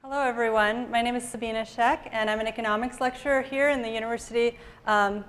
Hello, everyone. My name is Sabina Scheck, and I'm an economics lecturer here in the university in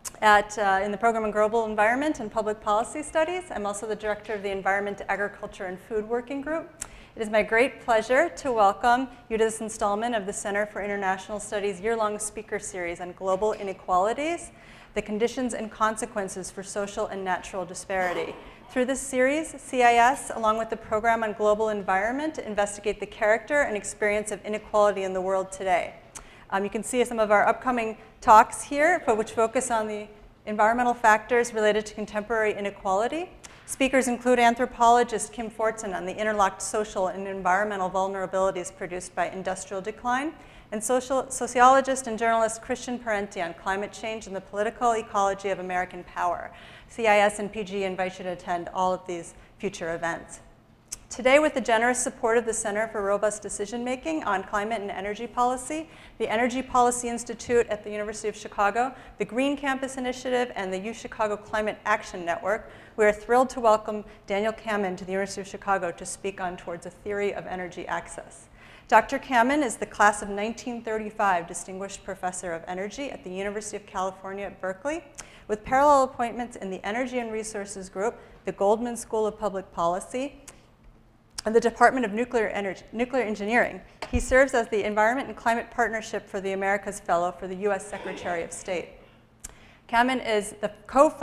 the program in Global Environment and Public Policy Studies. I'm also the director of the Environment, Agriculture, and Food Working Group. It is my great pleasure to welcome you to this installment of the Center for International Studies year-long speaker series on global inequalities, the conditions and consequences for social and natural disparity. Through this series, CIS, along with the program on global environment, investigate the character and experience of inequality in the world today. You can see some of our upcoming talks here, which focus on the environmental factors related to contemporary inequality. Speakers include anthropologist Kim Fortson on the interlocked social and environmental vulnerabilities produced by industrial decline, and sociologist and journalist Christian Parenti on climate change and the political ecology of American power. CIS and PG invite you to attend all of these future events. Today, with the generous support of the Center for Robust Decision Making on Climate and Energy Policy, the Energy Policy Institute at the University of Chicago, the Green Campus Initiative, and the UChicago Climate Action Network, we are thrilled to welcome Daniel Kammen to the University of Chicago to speak on Towards a Theory of Energy Access. Dr. Kammen is the class of 1935 Distinguished Professor of Energy at the University of California at Berkeley, with parallel appointments in the Energy and Resources Group, the Goldman School of Public Policy, and the Department of Nuclear Engineering. He serves as the Environment and Climate Partnership for the Americas Fellow for the U.S. Secretary of State. Kammen is the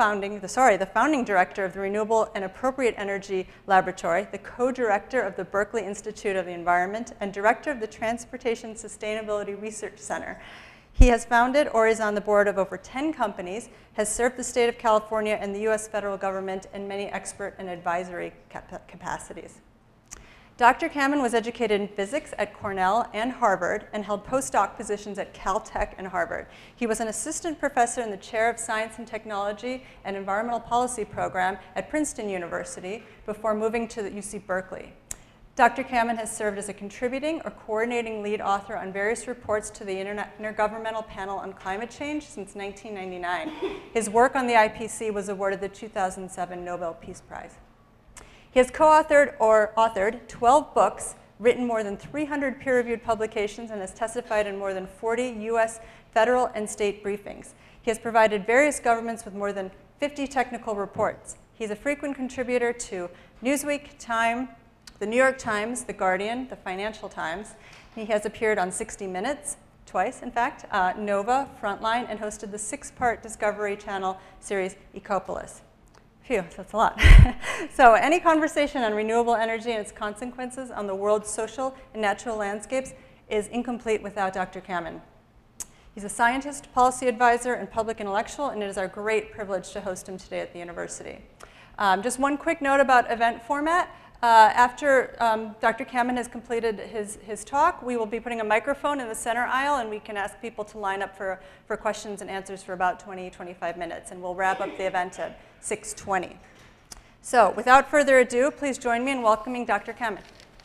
founding director of the Renewable and Appropriate Energy Laboratory, the co-director of the Berkeley Institute of the Environment, and director of the Transportation Sustainability Research Center. He has founded or is on the board of over 10 companies, has served the state of California and the U.S. federal government in many expert and advisory capacities. Dr. Kammen was educated in physics at Cornell and Harvard and held postdoc positions at Caltech and Harvard. He was an assistant professor in the chair of Science and Technology and Environmental Policy program at Princeton University before moving to the UC Berkeley. Dr. Kammen has served as a contributing or coordinating lead author on various reports to the Intergovernmental Panel on Climate Change since 1999. His work on the IPC was awarded the 2007 Nobel Peace Prize. He has co-authored or authored 12 books, written more than 300 peer-reviewed publications, and has testified in more than 40 U.S. federal and state briefings. He has provided various governments with more than 50 technical reports. He's a frequent contributor to Newsweek, Time, the New York Times, The Guardian, the Financial Times. He has appeared on 60 Minutes, twice in fact, Nova, Frontline, and hosted the 6-part Discovery Channel series Equalities. Phew, that's a lot. So any conversation on renewable energy and its consequences on the world's social and natural landscapes is incomplete without Dr. Kammen. He's a scientist, policy advisor, and public intellectual, and it is our great privilege to host him today at the university. Just one quick note about event format. After Dr. Kammen has completed his talk, we will be putting a microphone in the center aisle, and we can ask people to line up for questions and answers for about 20-25 minutes, and we'll wrap up the event at 6:20. So without further ado, please join me in welcoming Dr. Kammen.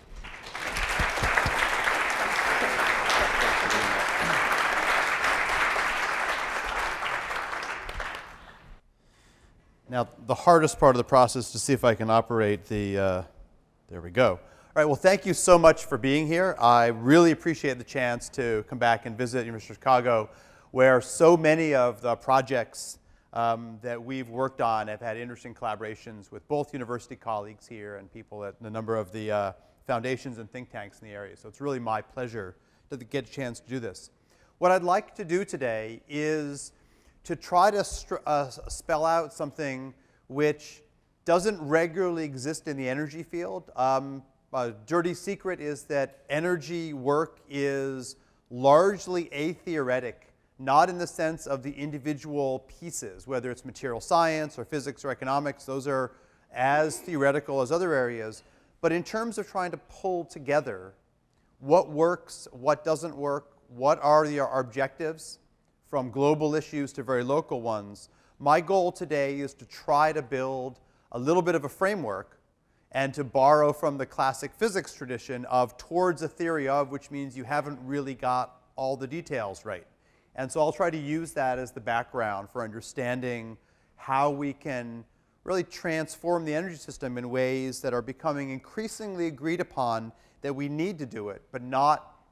Now, the hardest part of the process is to see if I can operate the, there we go. All right, well, thank you so much for being here. I really appreciate the chance to come back and visit University of Chicago, where so many of the projects that we've worked on have had interesting collaborations with both university colleagues here and people at a number of the foundations and think tanks in the area. So it's really my pleasure to get a chance to do this. What I'd like to do today is to try to spell out something which doesn't regularly exist in the energy field. A dirty secret is that energy work is largely atheoretic, not in the sense of the individual pieces, whether it's material science or physics or economics. Those are as theoretical as other areas. But in terms of trying to pull together what works, what doesn't work, what are our objectives, from global issues to very local ones, my goal today is to try to build a little bit of a framework and to borrow from the classic physics tradition of towards a theory of, which means you haven't really got all the details right. And so I'll try to use that as the background for understanding how we can really transform the energy system in ways that are becoming increasingly agreed upon that we need to do it, but not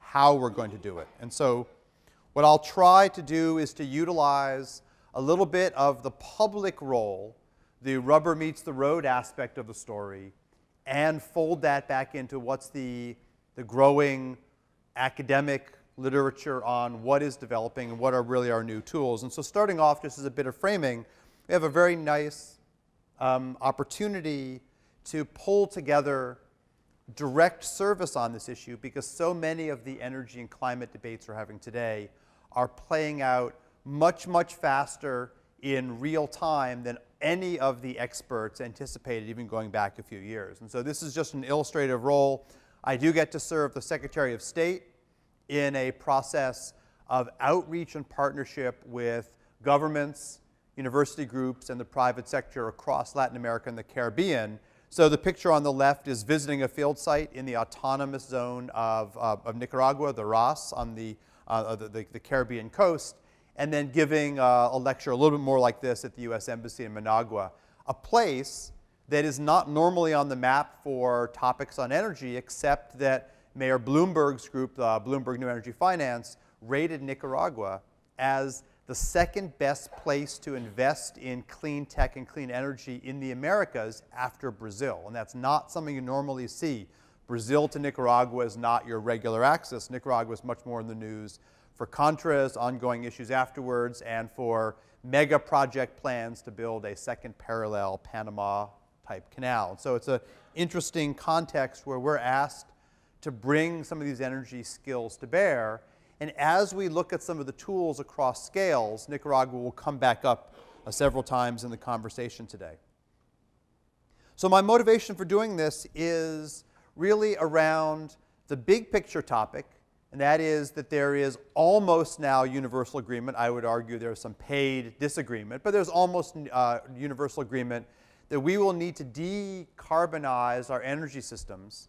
how we're going to do it. And so what I'll try to do is to utilize a little bit of the public role, the rubber meets the road aspect of the story, and fold that back into what's the growing academic literature on what is developing and what are really our new tools. And so starting off, just as a bit of framing, we have a very nice opportunity to pull together direct service on this issue, because so many of the energy and climate debates we're having today are playing out much, much faster in real time than any of the experts anticipated, even going back a few years. And so this is just an illustrative role. I do get to serve the Secretary of State in a process of outreach and partnership with governments, university groups, and the private sector across Latin America and the Caribbean. So the picture on the left is visiting a field site in the autonomous zone of Nicaragua, the RAS, on the Caribbean coast, and then giving a lecture a little bit more like this at the US Embassy in Managua, a place that is not normally on the map for topics on energy, except that Mayor Bloomberg's group, Bloomberg New Energy Finance, rated Nicaragua as the second best place to invest in clean tech and clean energy in the Americas after Brazil. And that's not something you normally see. Brazil to Nicaragua is not your regular axis. Nicaragua is much more in the news for Contras, ongoing issues afterwards, and for mega project plans to build a second parallel Panama-type canal. So it's an interesting context where we're asked to bring some of these energy skills to bear. And as we look at some of the tools across scales, Nicaragua will come back up several times in the conversation today. So my motivation for doing this is really around the big picture topic, and that is that there is almost now universal agreement. I would argue there's some paid disagreement, but there's almost universal agreement that we will need to decarbonize our energy systems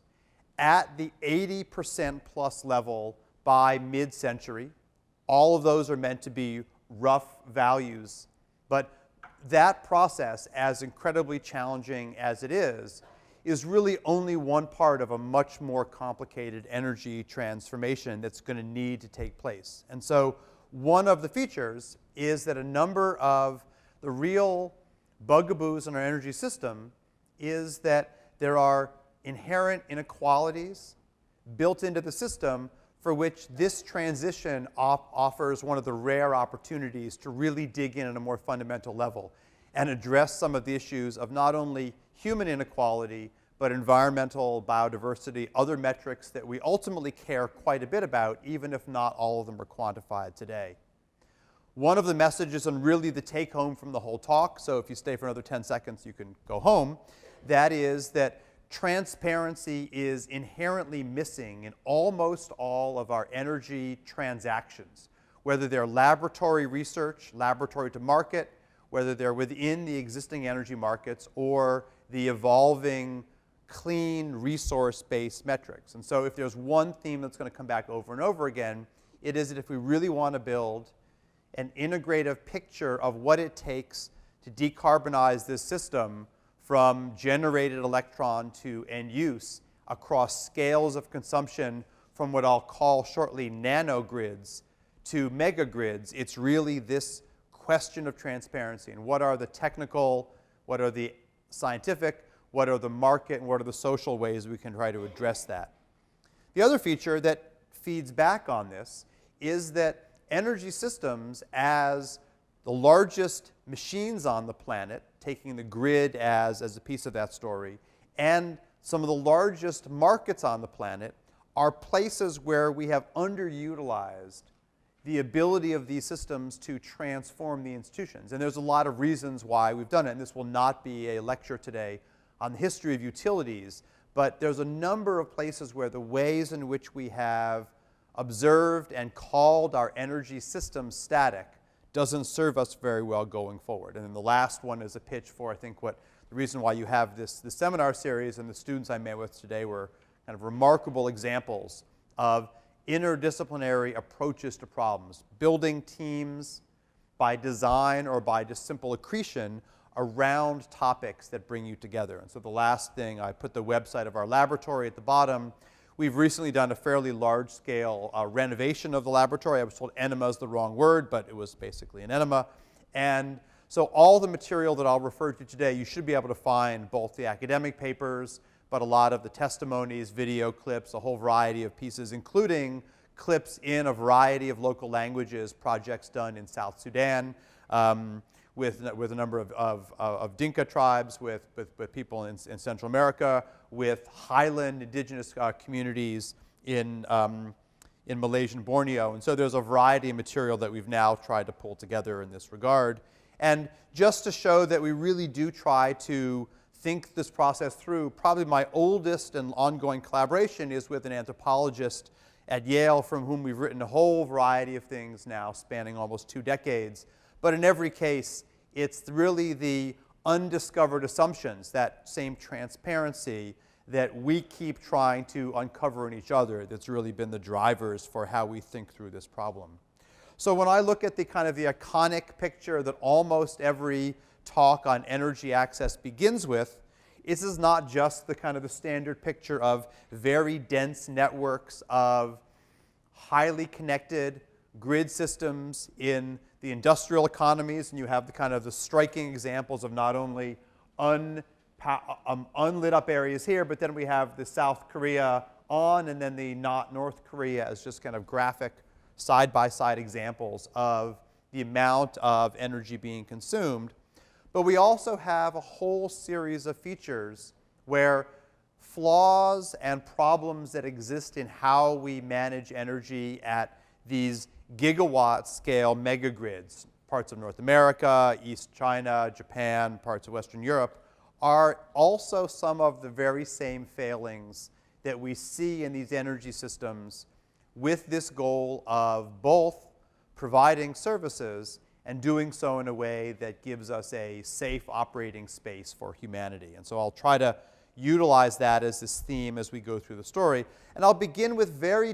at the 80% plus level by mid-century. All of those are meant to be rough values, but that process, as incredibly challenging as it is really only one part of a much more complicated energy transformation that's going to need to take place. And so one of the features is that a number of the real bugaboos in our energy system is that there are inherent inequalities built into the system for which this transition offers one of the rare opportunities to really dig in at a more fundamental level and address some of the issues of not only human inequality, but environmental, biodiversity, other metrics that we ultimately care quite a bit about, even if not all of them are quantified today. One of the messages, and really the take home from the whole talk, so if you stay for another 10 seconds, you can go home, that is that transparency is inherently missing in almost all of our energy transactions, whether they're laboratory research, laboratory to market, whether they're within the existing energy markets or the evolving clean resource-based metrics. And so if there's one theme that's going to come back over and over again, it is that if we really want to build an integrative picture of what it takes to decarbonize this system from generated electron to end use across scales of consumption from what I'll call shortly nanogrids to megagrids, it's really this question of transparency and what are the technical, what are the scientific, what are the market, and what are the social ways we can try to address that. The other feature that feeds back on this is that energy systems, as the largest machines on the planet, taking the grid as a piece of that story, and some of the largest markets on the planet, are places where we have underutilized the ability of these systems to transform the institutions. And there's a lot of reasons why we've done it, and this will not be a lecture today on the history of utilities, but there's a number of places where the ways in which we have observed and called our energy system static doesn't serve us very well going forward. And then the last one is a pitch for, I think, what the reason why you have this seminar series, and the students I met with today were kind of remarkable examples of interdisciplinary approaches to problems, building teams by design or by just simple accretion around topics that bring you together. And so the last thing, I put the website of our laboratory at the bottom. We've recently done a fairly large-scale renovation of the laboratory. I was told enema is the wrong word, but it was basically an enema. And so all the material that I'll refer to today, you should be able to find both the academic papers, but a lot of the testimonies, video clips, a whole variety of pieces, including clips in a variety of local languages, projects done in South Sudan, with a number of Dinka tribes, with people in Central America, with highland indigenous communities in Malaysian Borneo. And so there's a variety of material that we've now tried to pull together in this regard. And just to show that we really do try to think this process through, probably my oldest and ongoing collaboration is with an anthropologist at Yale, from whom we've written a whole variety of things now spanning almost 2 decades. But in every case, it's really the undiscovered assumptions, that same transparency that we keep trying to uncover in each other, that's really been the drivers for how we think through this problem. So when I look at the kind of the iconic picture that almost every talk on energy access begins with, this is not just the kind of the standard picture of very dense networks of highly connected grid systems in the industrial economies, and you have the kind of the striking examples of not only unlit up areas here, but then we have the South Korea on, and then the not North Korea as just kind of graphic side-by-side examples of the amount of energy being consumed. But we also have a whole series of features where flaws and problems that exist in how we manage energy at these gigawatt scale megagrids, parts of North America, East China, Japan, parts of Western Europe, are also some of the very same failings that we see in these energy systems, with this goal of both providing services and doing so in a way that gives us a safe operating space for humanity. And so I'll try to utilize that as this theme as we go through the story. And I'll begin with very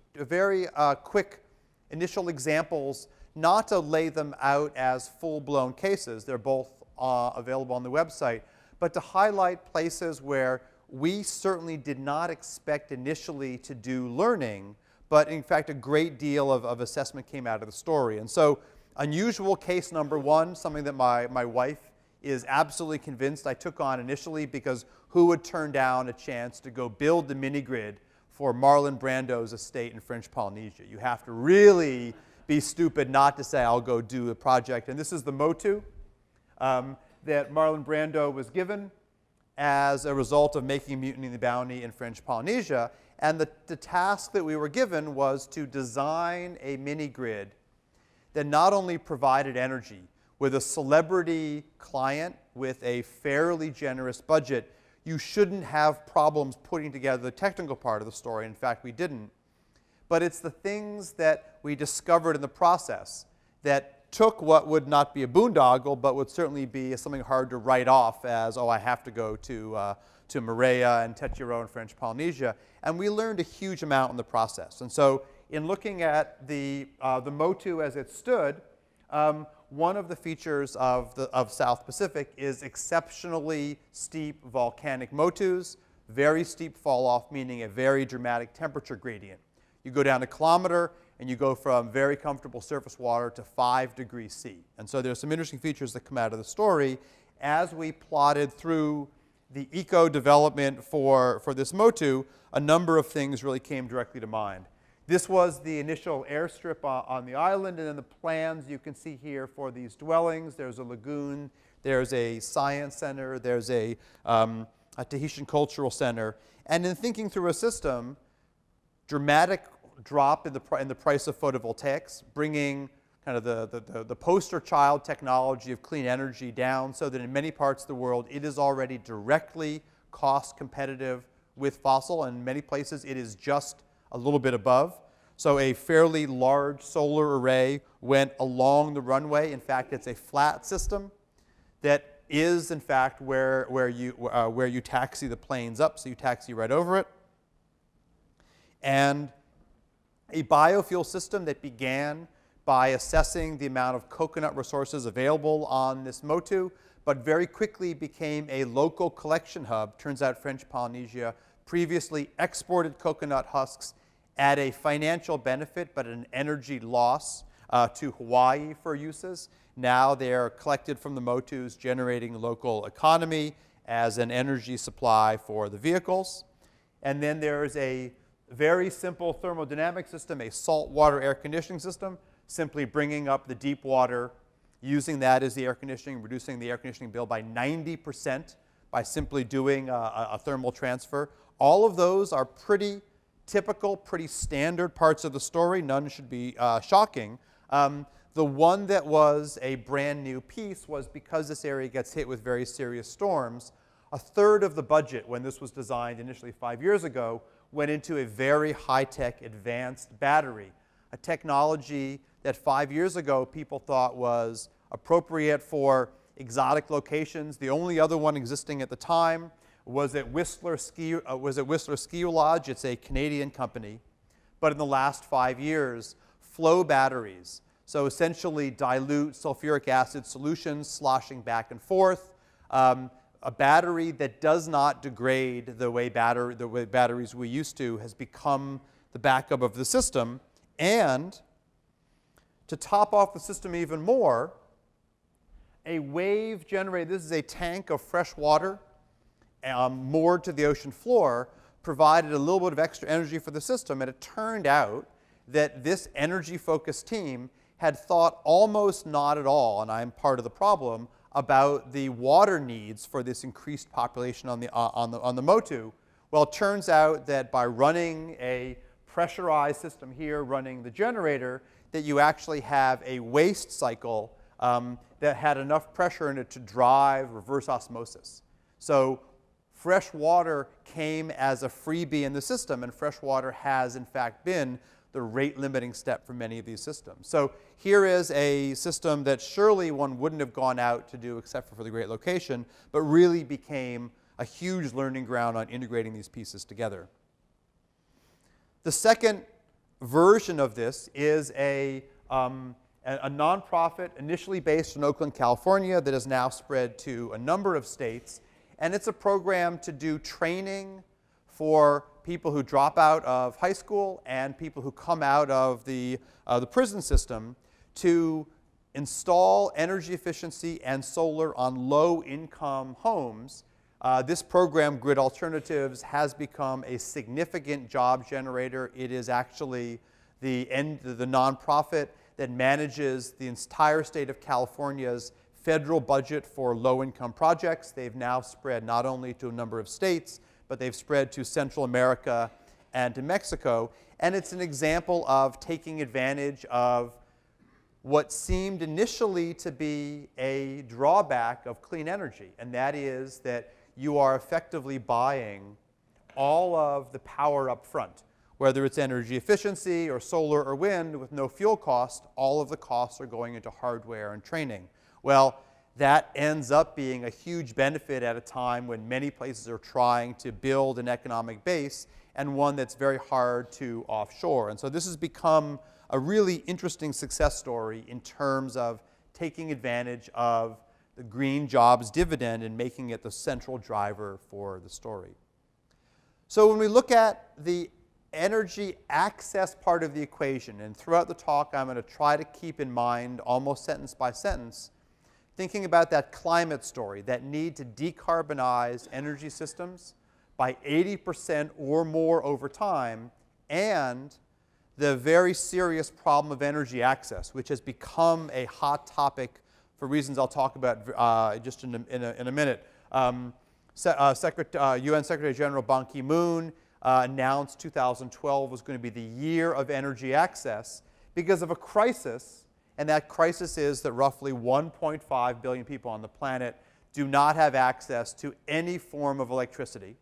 quick initial examples, not to lay them out as full-blown cases. They're both available on the website, but to highlight places where we certainly did not expect initially to do learning, but in fact a great deal of assessment came out of the story. And so unusual case number 1, something that my wife is absolutely convinced I took on initially, because who would turn down a chance to go build the mini-grid for Marlon Brando's estate in French Polynesia? You have to really be stupid not to say, I'll go do a project. And this is the MOTU that Marlon Brando was given as a result of making Mutiny in the Bounty in French Polynesia. And the task that we were given was to design a mini-grid that not only provided energy with a celebrity client with a fairly generous budget. You shouldn't have problems putting together the technical part of the story. In fact, we didn't. But it's the things that we discovered in the process that took what would not be a boondoggle, but would certainly be something hard to write off as, oh, I have to go to Moorea and Tetiro in French Polynesia. And we learned a huge amount in the process. And so in looking at the MOTU as it stood, one of the features of South Pacific is exceptionally steep volcanic MOTUs, very steep fall off, meaning a very dramatic temperature gradient. You go down a kilometer and you go from very comfortable surface water to 5 degrees C. And so there's some interesting features that come out of the story. As we plotted through the eco-development for this MOTU, a number of things really came directly to mind. This was the initial airstrip on the island, and then the plans you can see here for these dwellings. There's a lagoon, there's a science center, there's a Tahitian cultural center. And in thinking through a system, dramatic drop in the price of photovoltaics, bringing kind of the poster child technology of clean energy down so that in many parts of the world it is already directly cost competitive with fossil, and in many places it is just a little bit above. So a fairly large solar array went along the runway. In fact, it's a flat system that is, in fact, where you taxi the planes up, so you taxi right over it. And a biofuel system that began by assessing the amount of coconut resources available on this MOTU, but very quickly became a local collection hub. Turns out French Polynesia previously exported coconut husks at a financial benefit but an energy loss to Hawaii for uses. Now they're collected from the motus, generating local economy as an energy supply for the vehicles. And then there's a very simple thermodynamic system, a saltwater air conditioning system, simply bringing up the deep water, using that as the air conditioning, reducing the air conditioning bill by 90% by simply doing a thermal transfer. All of those are pretty typical, pretty standard parts of the story. None should be shocking. The one that was a brand new piece was because this area gets hit with very serious storms, a third of the budget when this was designed initially 5 years ago went into a very high-tech advanced battery, a technology that 5 years ago people thought was appropriate for exotic locations. The only other one existing at the time was at Whistler Ski Lodge. It's a Canadian company. But in the last 5 years, flow batteries, so essentially dilute sulfuric acid solutions sloshing back and forth, a battery that does not degrade the way batteries we used to has become the backup of the system. And to top off the system even more, a wave generated, this is a tank of fresh water moored to the ocean floor, provided a little bit of extra energy for the system. And it turned out that this energy-focused team had thought almost not at all, and I'm part of the problem, about the water needs for this increased population on the motu. Well, it turns out that by running a pressurized system here, running the generator, that you actually have a waste cycle that had enough pressure in it to drive reverse osmosis. So fresh water came as a freebie in the system, and fresh water has, in fact, been the rate-limiting step for many of these systems. So here is a system that surely one wouldn't have gone out to do except for the great location, but really became a huge learning ground on integrating these pieces together. The second version of this is a nonprofit initially based in Oakland, California, that has now spread to a number of states. And it's a program to do training for people who drop out of high school and people who come out of the prison system to install energy efficiency and solar on low-income homes. This program, Grid Alternatives, has become a significant job generator. It is actually the nonprofit that manages the entire state of California's federal budget for low-income projects. They've now spread not only to a number of states, but they've spread to Central America and to Mexico. And it's an example of taking advantage of what seemed initially to be a drawback of clean energy, and that is that you are effectively buying all of the power up front. Whether it's energy efficiency or solar or wind with no fuel cost, all of the costs are going into hardware and training. Well, that ends up being a huge benefit at a time when many places are trying to build an economic base, and one that's very hard to offshore. And so this has become a really interesting success story in terms of taking advantage of the green jobs dividend and making it the central driver for the story. So when we look at the energy access part of the equation, and throughout the talk I'm going to try to keep in mind, almost sentence by sentence, thinking about that climate story, that need to decarbonize energy systems by 80% or more over time, and the very serious problem of energy access, which has become a hot topic for reasons I'll talk about just in a minute. UN Secretary General Ban Ki-moon announced 2012 was going to be the year of energy access because of a crisis. And that crisis is that roughly 1.5 billion people on the planet do not have access to any form of electricity.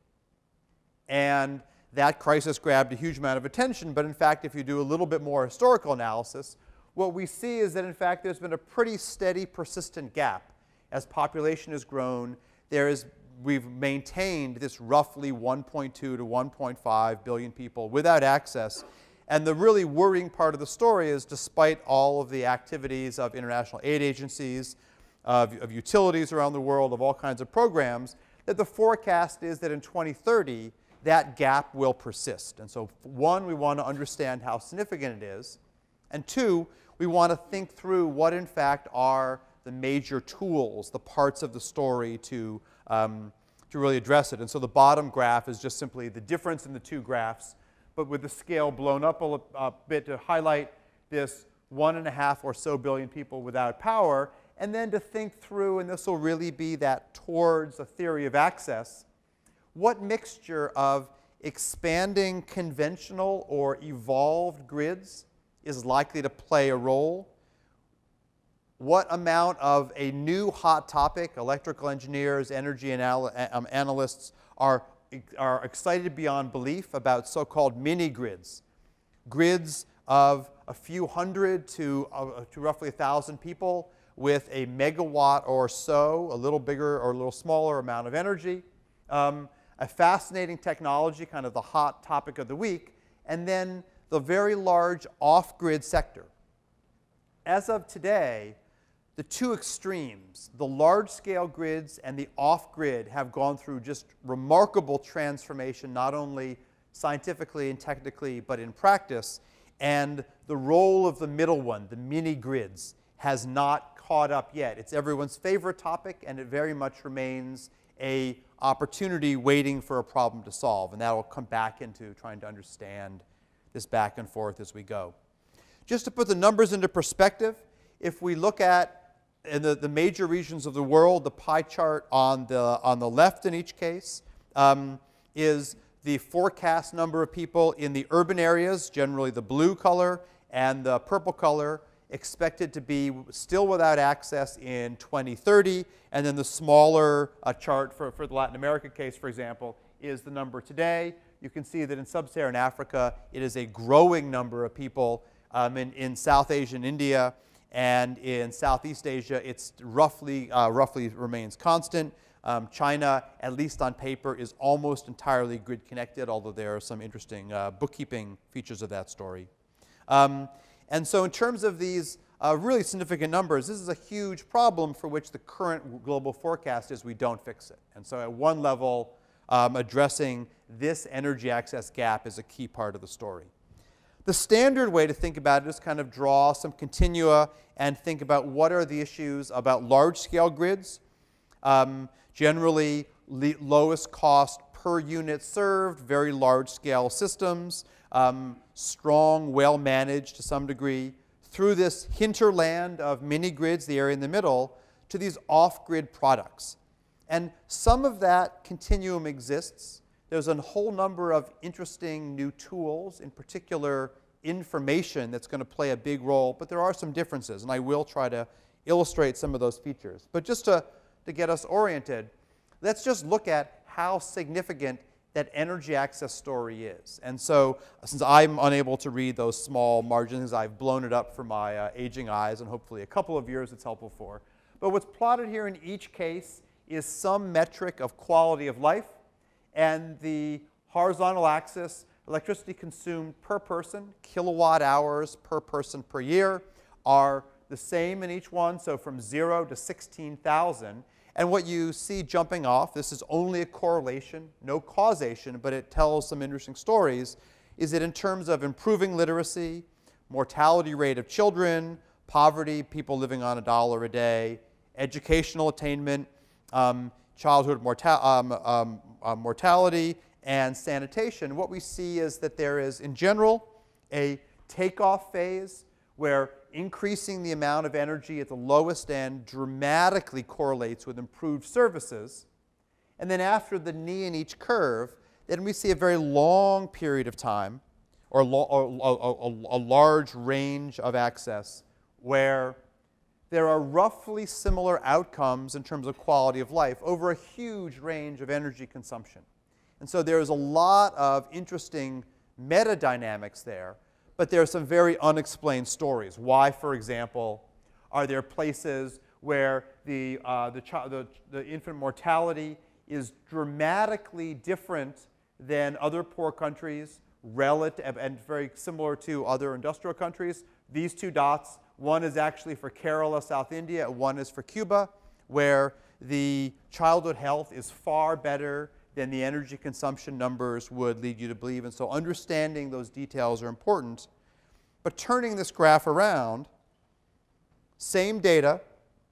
And that crisis grabbed a huge amount of attention. But in fact, if you do a little bit more historical analysis, what we see is that in fact there's been a pretty steady, persistent gap. As population has grown, we've maintained this roughly 1.2 to 1.5 billion people without access. And the really worrying part of the story is, despite all of the activities of international aid agencies, of utilities around the world, of all kinds of programs, that the forecast is that in 2030, that gap will persist. And so, one, we want to understand how significant it is. And two, we want to think through what, in fact, are the major tools, the parts of the story to really address it. And so the bottom graph is just simply the difference in the two graphs, but with the scale blown up a bit to highlight this 1.5 or so billion people without power, and then to think through, and this will really be that towards a theory of access, what mixture of expanding conventional or evolved grids is likely to play a role, what amount of a new hot topic, electrical engineers, energy analysts are excited beyond belief about so-called mini-grids, grids of a few hundred to roughly 1,000 people with a megawatt or so, a little bigger or a little smaller amount of energy, a fascinating technology, kind of the hot topic of the week, and then the very large off-grid sector. As of today, the two extremes, the large-scale grids and the off-grid, have gone through just remarkable transformation, not only scientifically and technically, but in practice. And the role of the middle one, the mini-grids, has not caught up yet. It's everyone's favorite topic, and it very much remains an opportunity waiting for a problem to solve. And that will come back into trying to understand this back and forth as we go. Just to put the numbers into perspective, if we look at in the major regions of the world, the pie chart on the left in each case is the forecast number of people in the urban areas, generally the blue color, and the purple color, expected to be still without access in 2030. And then the smaller chart for the Latin America case, for example, is the number today. You can see that in sub-Saharan Africa, it is a growing number of people. In South Asia and India, and in Southeast Asia, it's roughly remains constant. China, at least on paper, is almost entirely grid connected, although there are some interesting bookkeeping features of that story. And so in terms of these really significant numbers, this is a huge problem for which the current global forecast is we don't fix it. And so at one level, addressing this energy access gap is a key part of the story. The standard way to think about it is kind of draw some continua and think about what are the issues about large-scale grids, generally lowest cost per unit served, very large-scale systems, strong, well-managed to some degree, through this hinterland of mini-grids, the area in the middle, to these off-grid products. And some of that continuum exists. There's a whole number of interesting new tools, in particular information, that's going to play a big role, but there are some differences, and I will try to illustrate some of those features. But just to get us oriented, let's just look at how significant that energy access story is. And so, since I'm unable to read those small margins, I've blown it up for my aging eyes, and hopefully a couple of years it's helpful for. But what's plotted here in each case is some metric of quality of life, and the horizontal axis, electricity consumed per person, kilowatt hours per person per year, are the same in each one, so from 0 to 16,000. And what you see jumping off, this is only a correlation, no causation, but it tells some interesting stories, is that in terms of improving literacy, mortality rate of children, poverty, people living on $1 a day, educational attainment, childhood mortality, and sanitation, what we see is that there is, in general, a takeoff phase where increasing the amount of energy at the lowest end dramatically correlates with improved services. And then after the knee in each curve, then we see a very long period of time, or a large range of access, where there are roughly similar outcomes in terms of quality of life over a huge range of energy consumption. And so there's a lot of interesting meta-dynamics there, but there are some very unexplained stories. Why, for example, are there places where the infant mortality is dramatically different than other poor countries, relative, and very similar to other industrial countries? These two dots, one is actually for Kerala, South India, one is for Cuba, where the childhood health is far better than the energy consumption numbers would lead you to believe. And so understanding those details are important. But turning this graph around, same data,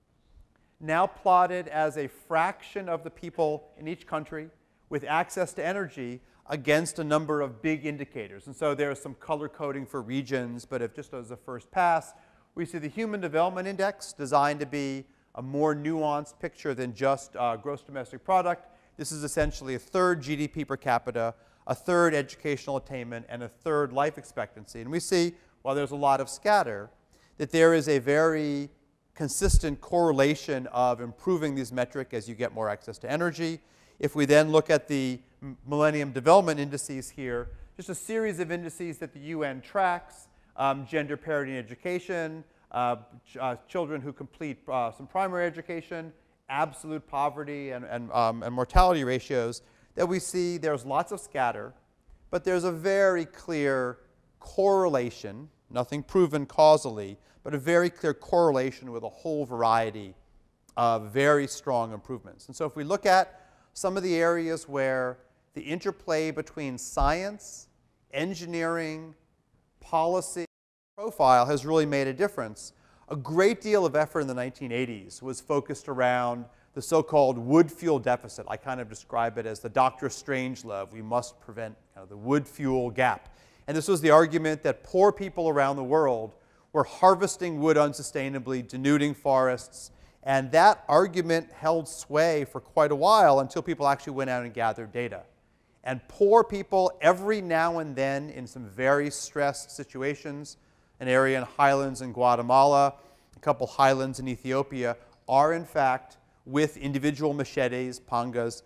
now plotted as a fraction of the people in each country with access to energy against a number of big indicators. And so there's some color coding for regions, but if just as a first pass, we see the Human Development Index designed to be a more nuanced picture than just gross domestic product. This is essentially a third GDP per capita, a third educational attainment, and a third life expectancy. And we see, while there's a lot of scatter, that there is a very consistent correlation of improving these metrics as you get more access to energy. If we then look at the Millennium Development Indices here, just a series of indices that the UN tracks, gender parity in education, children who complete some primary education, absolute poverty and mortality ratios, that we see there's lots of scatter, but there's a very clear correlation, nothing proven causally, but a very clear correlation with a whole variety of very strong improvements. And so if we look at some of the areas where the interplay between science, engineering, policy, profile has really made a difference, a great deal of effort in the 1980s was focused around the so-called wood fuel deficit. I kind of describe it as the Dr. Strangelove. We must prevent the wood fuel gap. And this was the argument that poor people around the world were harvesting wood unsustainably, denuding forests. And that argument held sway for quite a while until people actually went out and gathered data. And poor people, every now and then, in some very stressed situations, an area in highlands in Guatemala, a couple highlands in Ethiopia, are in fact, with individual machetes, pangas,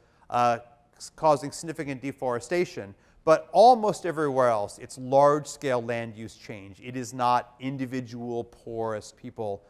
causing significant deforestation. But almost everywhere else, it's large-scale land use change. It is not individual poorest people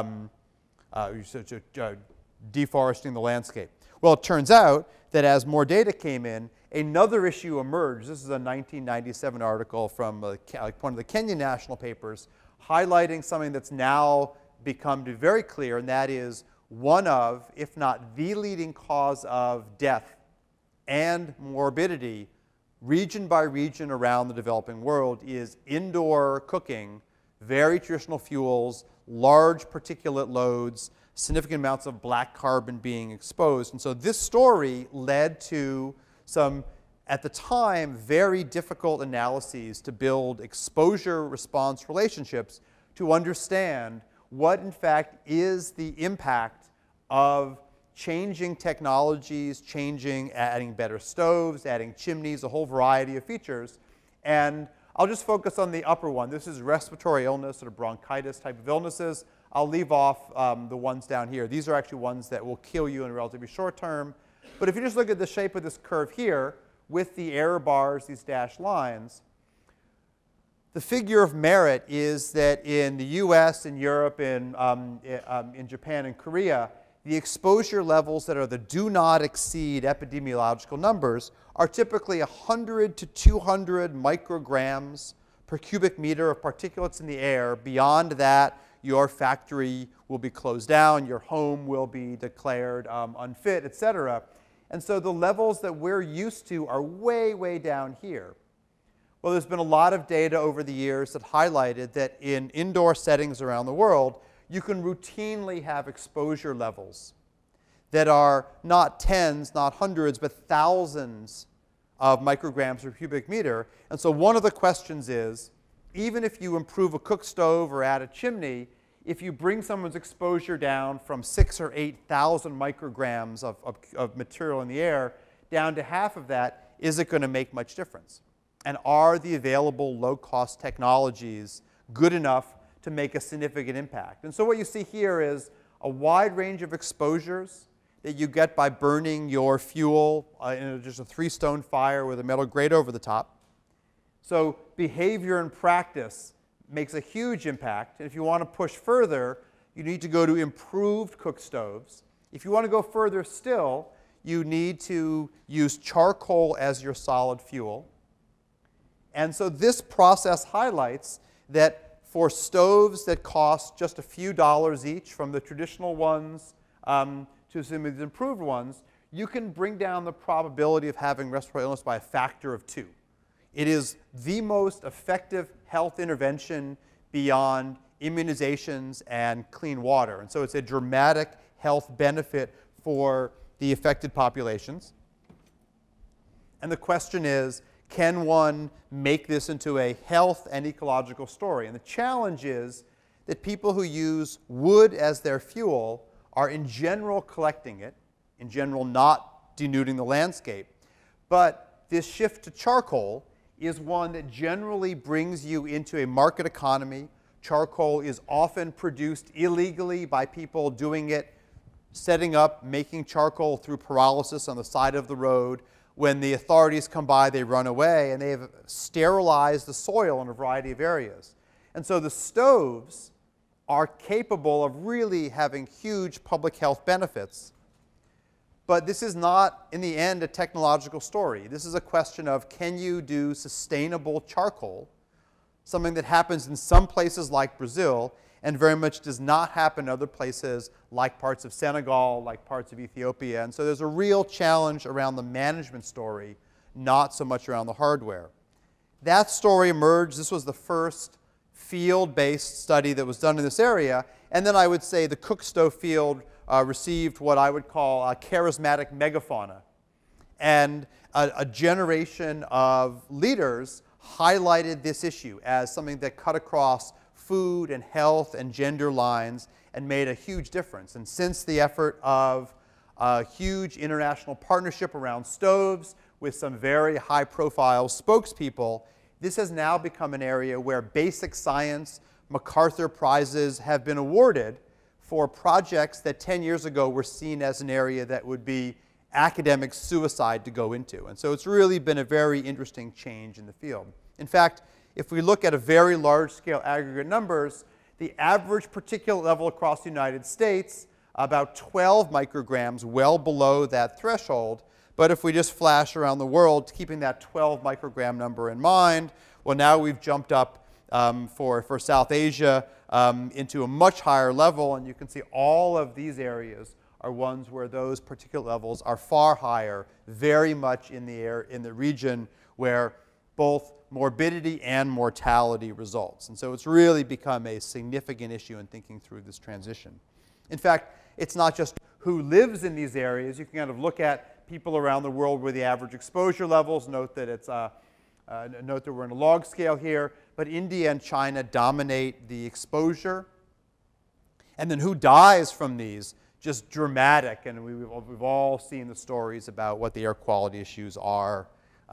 deforesting the landscape. Well, it turns out that as more data came in, another issue emerged. This is a 1997 article from one of the Kenyan national papers highlighting something that's now become very clear, and that is one of, if not the leading cause of death and morbidity region by region around the developing world is indoor cooking, very traditional fuels, large particulate loads, significant amounts of black carbon being exposed. And so this story led to some, at the time, very difficult analyses to build exposure-response relationships to understand what, in fact, is the impact of changing technologies, adding better stoves, adding chimneys, a whole variety of features. And I'll just focus on the upper one. This is respiratory illness or bronchitis type of illnesses. I'll leave off the ones down here. These are actually ones that will kill you in a relatively short term. But if you just look at the shape of this curve here with the error bars, these dashed lines, the figure of merit is that in the US, in Europe, in Japan and Korea, the exposure levels that are the do not exceed epidemiological numbers are typically 100 to 200 micrograms per cubic meter of particulates in the air. Beyond that, your factory will be closed down, your home will be declared unfit, et cetera. And so the levels that we're used to are way, way down here. Well, there's been a lot of data over the years that highlighted that in indoor settings around the world, you can routinely have exposure levels that are not tens, not hundreds, but thousands of micrograms per cubic meter. And so one of the questions is, even if you improve a cook stove or add a chimney, if you bring someone's exposure down from 6,000 or 8,000 micrograms of material in the air down to half of that, is it going to make much difference? And are the available low-cost technologies good enough to make a significant impact? And so what you see here is a wide range of exposures that you get by burning your fuel in just a 3-stone fire with a metal grate over the top. So behavior and practice makes a huge impact. And if you want to push further, you need to go to improved cook stoves. If you want to go further still, you need to use charcoal as your solid fuel. And so this process highlights that for stoves that cost just a few dollars each, from the traditional ones to some of the improved ones, you can bring down the probability of having respiratory illness by a factor of 2. It is the most effective health intervention beyond immunizations and clean water. And so it's a dramatic health benefit for the affected populations. And the question is, can one make this into a health and ecological story? And the challenge is that people who use wood as their fuel are in general collecting it, in general not denuding the landscape. But this shift to charcoal is one that generally brings you into a market economy. Charcoal is often produced illegally by people doing it, setting up, making charcoal through pyrolysis on the side of the road. When the authorities come by, they run away, and they have sterilized the soil in a variety of areas. And so the stoves are capable of really having huge public health benefits. But this is not, in the end, a technological story. This is a question of, can you do sustainable charcoal, something that happens in some places like Brazil, and very much does not happen in other places like parts of Senegal, like parts of Ethiopia. And so there's a real challenge around the management story, not so much around the hardware. That story emerged. This was the first field-based study that was done in this area. And then I would say the cook stove field received what I would call a charismatic megafauna. And a generation of leaders highlighted this issue as something that cut across food and health and gender lines and made a huge difference. And since the effort of a huge international partnership around stoves with some very high-profile spokespeople, this has now become an area where basic science MacArthur Prizes have been awarded for projects that 10 years ago were seen as an area that would be academic suicide to go into. And so it's really been a very interesting change in the field. In fact, if we look at a very large-scale aggregate numbers, the average particulate level across the United States, about 12 micrograms, well below that threshold. But if we just flash around the world, keeping that 12 microgram number in mind, well, now we've jumped up for South Asia into a much higher level. And you can see all of these areas are ones where those particulate levels are far higher, very much in the region where both morbidity and mortality results. And so it's really become a significant issue in thinking through this transition. In fact, it's not just who lives in these areas. You can kind of look at people around the world where the average exposure levels. Note that note that we're in a log scale here. But India and China dominate the exposure. And then who dies from these? Just dramatic. And we've all seen the stories about what the air quality issues are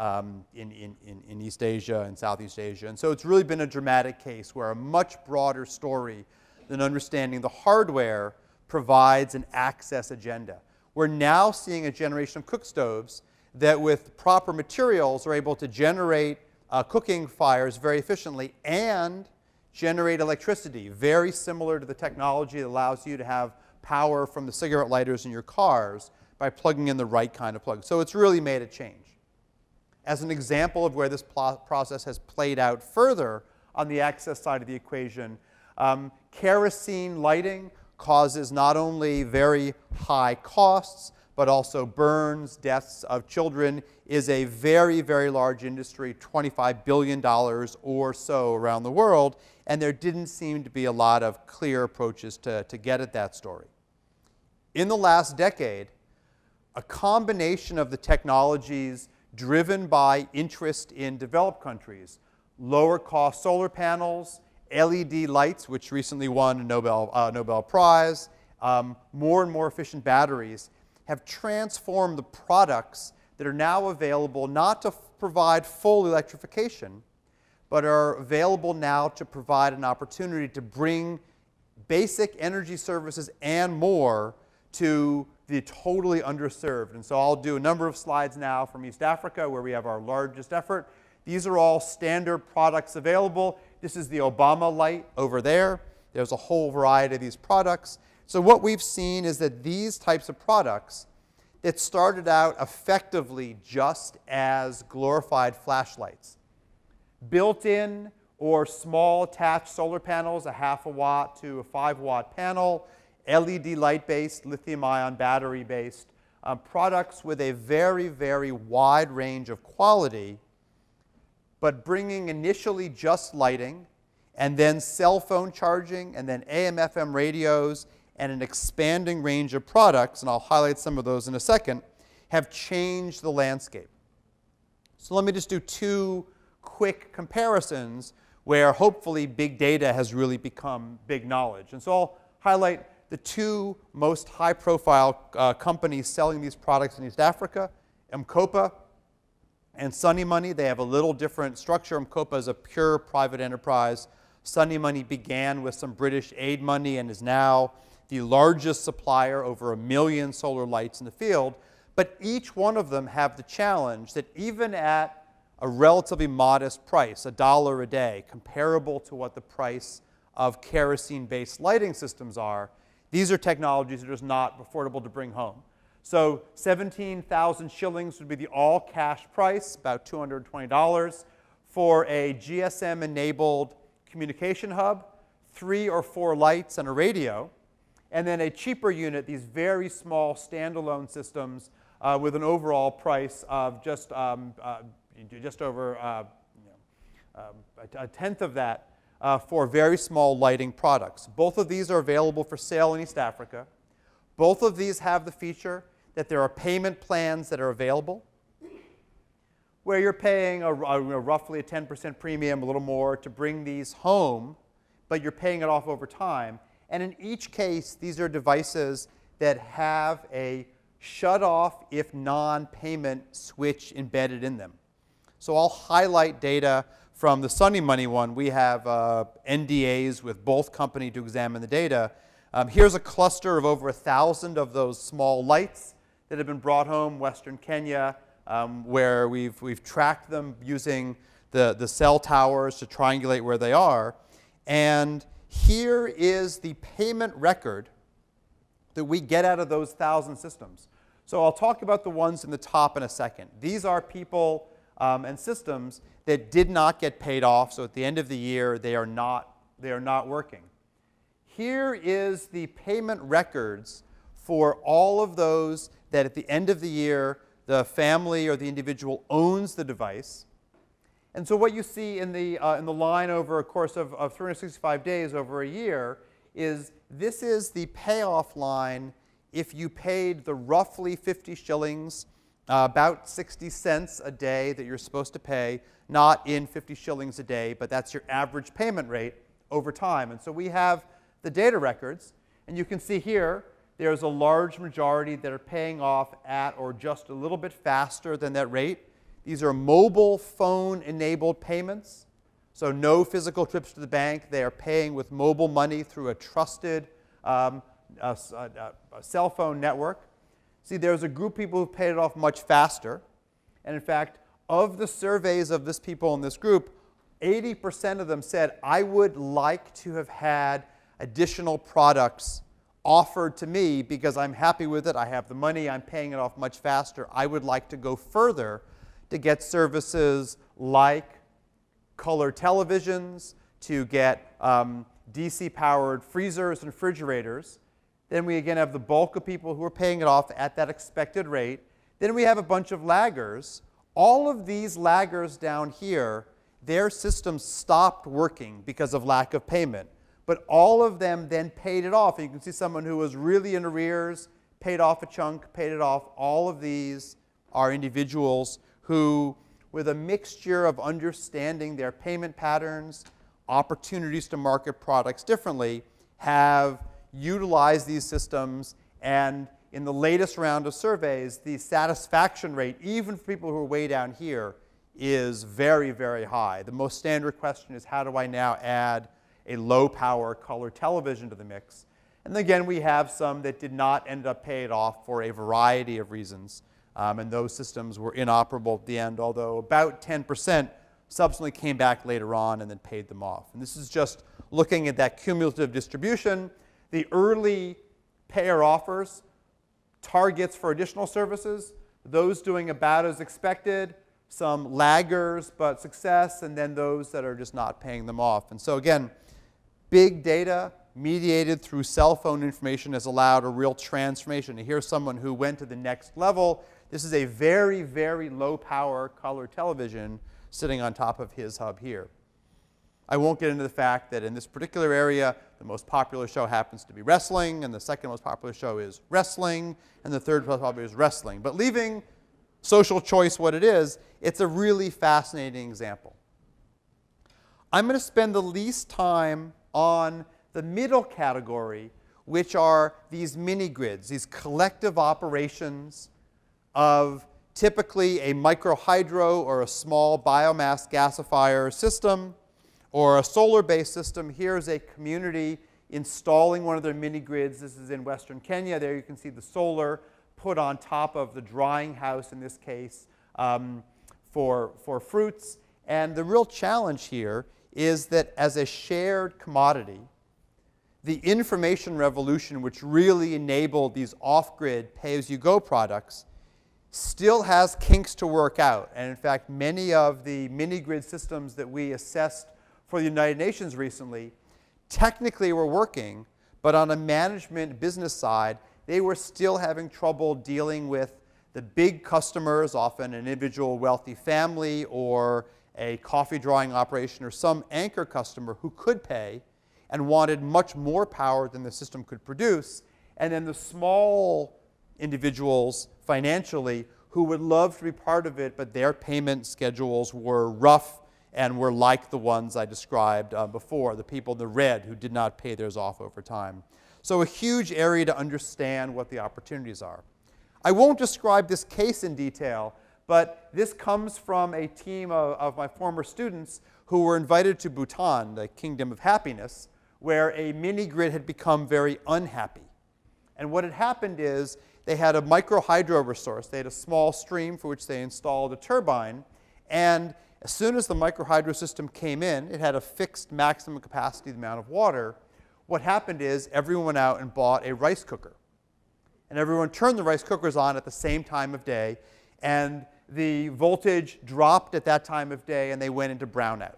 in East Asia and Southeast Asia. And so it's really been a dramatic case where a much broader story than understanding the hardware provides an access agenda. We're now seeing a generation of cook stoves that with proper materials are able to generate cooking fires very efficiently and generate electricity, very similar to the technology that allows you to have power from the cigarette lighters in your cars by plugging in the right kind of plug. So it's really made a change. As an example of where this process has played out further on the access side of the equation, kerosene lighting causes not only very high costs, but also burns, deaths of children, is a very, very large industry, $25 billion or so around the world, and there didn't seem to be a lot of clear approaches to get at that story. In the last decade, a combination of the technologies driven by interest in developed countries, lower cost solar panels, LED lights, which recently won a Nobel Prize, more and more efficient batteries, have transformed the products that are now available not to provide full electrification, but are available now to provide an opportunity to bring basic energy services and more to the totally underserved. And so I'll do a number of slides now from East Africa, where we have our largest effort. These are all standard products available. This is the Obama light over there. There's a whole variety of these products. So what we've seen is that these types of products that started out effectively just as glorified flashlights, built-in or small attached solar panels, a 0.5 watt to a 5 watt panel, LED light-based, lithium-ion battery-based, products with a very, very wide range of quality, but bringing initially just lighting, and then cell phone charging, and then AM/FM radios, and an expanding range of products, and I'll highlight some of those in a second, have changed the landscape. So let me just do two quick comparisons where hopefully big data has really become big knowledge. And so I'll highlight the two most high-profile companies selling these products in East Africa, Mkopa and Sunny Money. They have a little different structure. Mkopa is a pure private enterprise. Sunny Money began with some British aid money and is now the largest supplier, over 1 million solar lights in the field. But each one of them have the challenge that even at a relatively modest price, $1 a day, comparable to what the price of kerosene-based lighting systems are, these are technologies that are just not affordable to bring home. So 17,000 shillings would be the all-cash price, about $220, for a GSM-enabled communication hub, 3 or 4 lights and a radio, and then a cheaper unit, these very small standalone systems with an overall price of just over a tenth of that for very small lighting products. Both of these are available for sale in East Africa. Both of these have the feature that there are payment plans that are available where you're paying roughly a 10% premium, a little more, to bring these home, but you're paying it off over time. And in each case, these are devices that have a shut-off, if non-payment switch embedded in them. So I'll highlight data from the Sunny Money one. We have NDAs with both companies to examine the data. Here's a cluster of over 1,000 of those small lights that have been brought home, Western Kenya, where we've tracked them using the cell towers to triangulate where they are. And here is the payment record that we get out of those 1,000 systems. So I'll talk about the ones in the top in a second. These are people and systems that did not get paid off, so at the end of the year they are not working. Here is the payment records for all of those that at the end of the year the family or the individual owns the device. And so what you see in the line over a course of 365 days over a year is this is the payoff line if you paid the roughly 50 shillings, about 60 cents a day that you're supposed to pay, not in 50 shillings a day, but that's your average payment rate over time. And so we have the data records, and you can see here there's a large majority that are paying off at or just a little bit faster than that rate. These are mobile phone-enabled payments, so no physical trips to the bank. They are paying with mobile money through a trusted a cell phone network. See, there's a group of people who've paid it off much faster. And in fact, of the surveys of this people in this group, 80% of them said, I would like to have had additional products offered to me because I'm happy with it, I have the money, I'm paying it off much faster. I would like to go further to get services like color televisions, to get DC-powered freezers and refrigerators. Then we again have the bulk of people who are paying it off at that expected rate. Then we have a bunch of laggers. All of these laggers down here, their systems stopped working because of lack of payment. But all of them then paid it off. And you can see someone who was really in arrears, paid off a chunk, paid it off. All of these are individuals who, with a mixture of understanding their payment patterns, opportunities to market products differently, have utilized these systems. And in the latest round of surveys, the satisfaction rate, even for people who are way down here, is very, very high. The most standard question is, how do I now add a low-power color television to the mix? And again, we have some that did not end up paying it off for a variety of reasons. And those systems were inoperable at the end, although about 10% subsequently came back later on and then paid them off. And this is just looking at that cumulative distribution. The early payer offers, targets for additional services, those doing about as expected, some laggers but success, and then those that are just not paying them off. And so again, big data, mediated through cell phone information, has allowed a real transformation. And here's someone who went to the next level. This is a very, very low power color television sitting on top of his hub here. I won't get into the fact that in this particular area, the most popular show happens to be wrestling, and the second most popular show is wrestling, and the third most popular is wrestling. But leaving social choice what it is, it's a really fascinating example. I'm going to spend the least time on the middle category, which are these mini-grids, these collective operations of typically a microhydro or a small biomass gasifier system or a solar-based system. Here's a community installing one of their mini-grids. This is in Western Kenya. There you can see the solar put on top of the drying house, in this case, for fruits. And the real challenge here is that as a shared commodity, the information revolution, which really enabled these off-grid pay-as-you-go products, still has kinks to work out. And in fact, many of the mini-grid systems that we assessed for the United Nations recently technically were working, but on a management business side, they were still having trouble dealing with the big customers, often an individual wealthy family or a coffee drying operation or some anchor customer who could pay and wanted much more power than the system could produce, and then the small individuals financially who would love to be part of it, but their payment schedules were rough and were like the ones I described before, the people in the red who did not pay theirs off over time. So a huge area to understand what the opportunities are. I won't describe this case in detail, but this comes from a team of my former students who were invited to Bhutan, the Kingdom of Happiness, where a mini-grid had become very unhappy. And what had happened is they had a microhydro resource. They had a small stream for which they installed a turbine. And as soon as the microhydro system came in, it had a fixed maximum capacity amount of water. What happened is everyone went out and bought a rice cooker. And everyone turned the rice cookers on at the same time of day. And the voltage dropped at that time of day, and they went into brownout.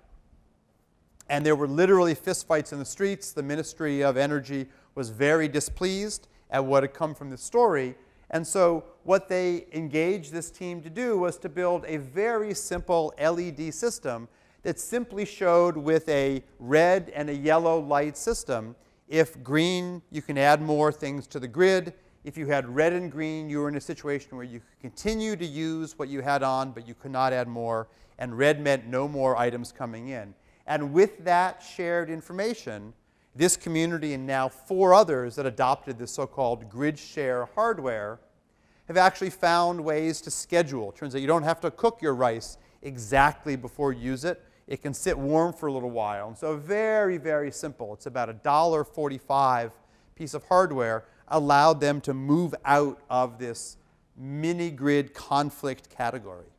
And there were literally fistfights in the streets. The Ministry of Energy was very displeased at what had come from this story. And so what they engaged this team to do was to build a very simple LED system that simply showed with a red and a yellow light system. If green, you can add more things to the grid. If you had red and green, you were in a situation where you could continue to use what you had on, but you could not add more. And red meant no more items coming in. And with that shared information, this community and now 4 others that adopted this so-called grid share hardware have actually found ways to schedule. It turns out you don't have to cook your rice exactly before you use it. It can sit warm for a little while. And so very, very simple. It's about a $1.45 piece of hardware allowed them to move out of this mini-grid conflict category.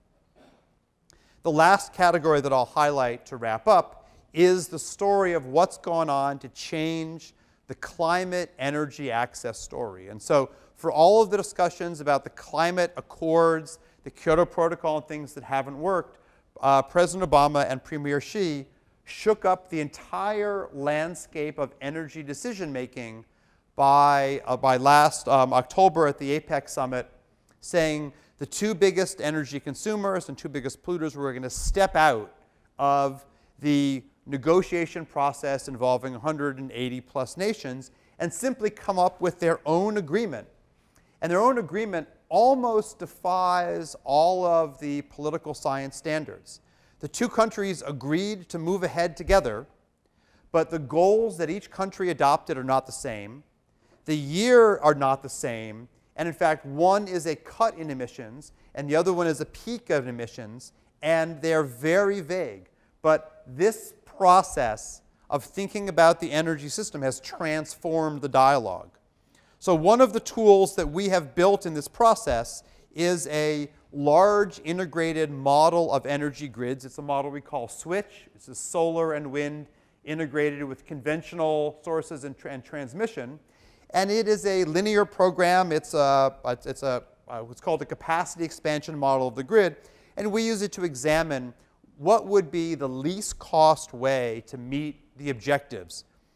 The last category that I'll highlight to wrap up is the story of what's gone on to change the climate energy access story. And so for all of the discussions about the climate accords, the Kyoto Protocol, and things that haven't worked, President Obama and Premier Xi shook up the entire landscape of energy decision-making by last October at the APEC summit, saying the 2 biggest energy consumers and 2 biggest polluters were going to step out of the negotiation process involving 180 plus nations and simply come up with their own agreement. And their own agreement almost defies all of the political science standards. The 2 countries agreed to move ahead together, but the goals that each country adopted are not the same. The year are not the same. And in fact, one is a cut in emissions, and the other one is a peak of emissions, and they're very vague. But this process of thinking about the energy system has transformed the dialogue. So one of the tools that we have built in this process is a large integrated model of energy grids. It's a model we call SWITCH. It's a solar and wind integrated with conventional sources and transmission. And it is a linear program. It's what's called a capacity expansion model of the grid. And we use it to examine what would be the least cost way to meet the objectives,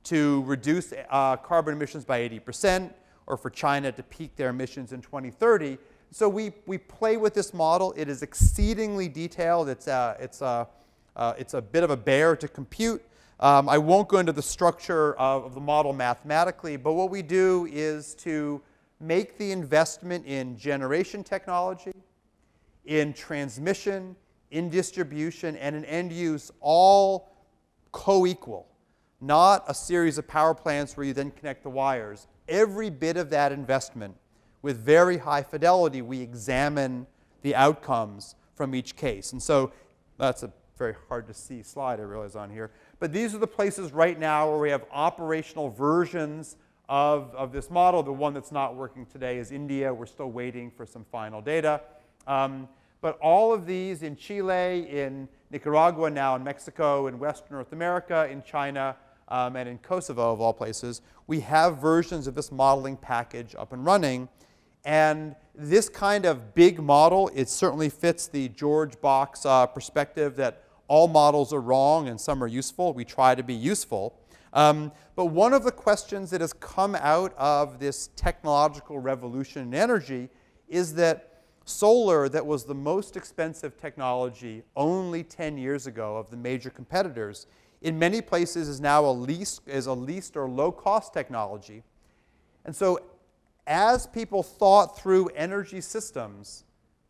to reduce carbon emissions by 80%, or for China to peak their emissions in 2030. So we play with this model. It is exceedingly detailed. It's a bit of a bear to compute. I won't go into the structure of the model mathematically, but what we do is to make the investment in generation technology, in transmission, in distribution, and in end use all co-equal, not a series of power plants where you then connect the wires. Every bit of that investment, with very high fidelity, we examine the outcomes from each case. And so that's a very hard to see slide, I realize, on here. But these are the places right now where we have operational versions of this model. The one that's not working today is India. We're still waiting for some final data. But all of these in Chile, in Nicaragua, now in Mexico, in Western North America, in China, and in Kosovo, of all places, we have versions of this modeling package up and running. And this kind of big model, it certainly fits the George Box perspective that all models are wrong and some are useful. We try to be useful. But one of the questions that has come out of this technological revolution in energy is that solar, that was the most expensive technology only 10 years ago of the major competitors, in many places is now a least or low-cost technology. And so as people thought through energy systems,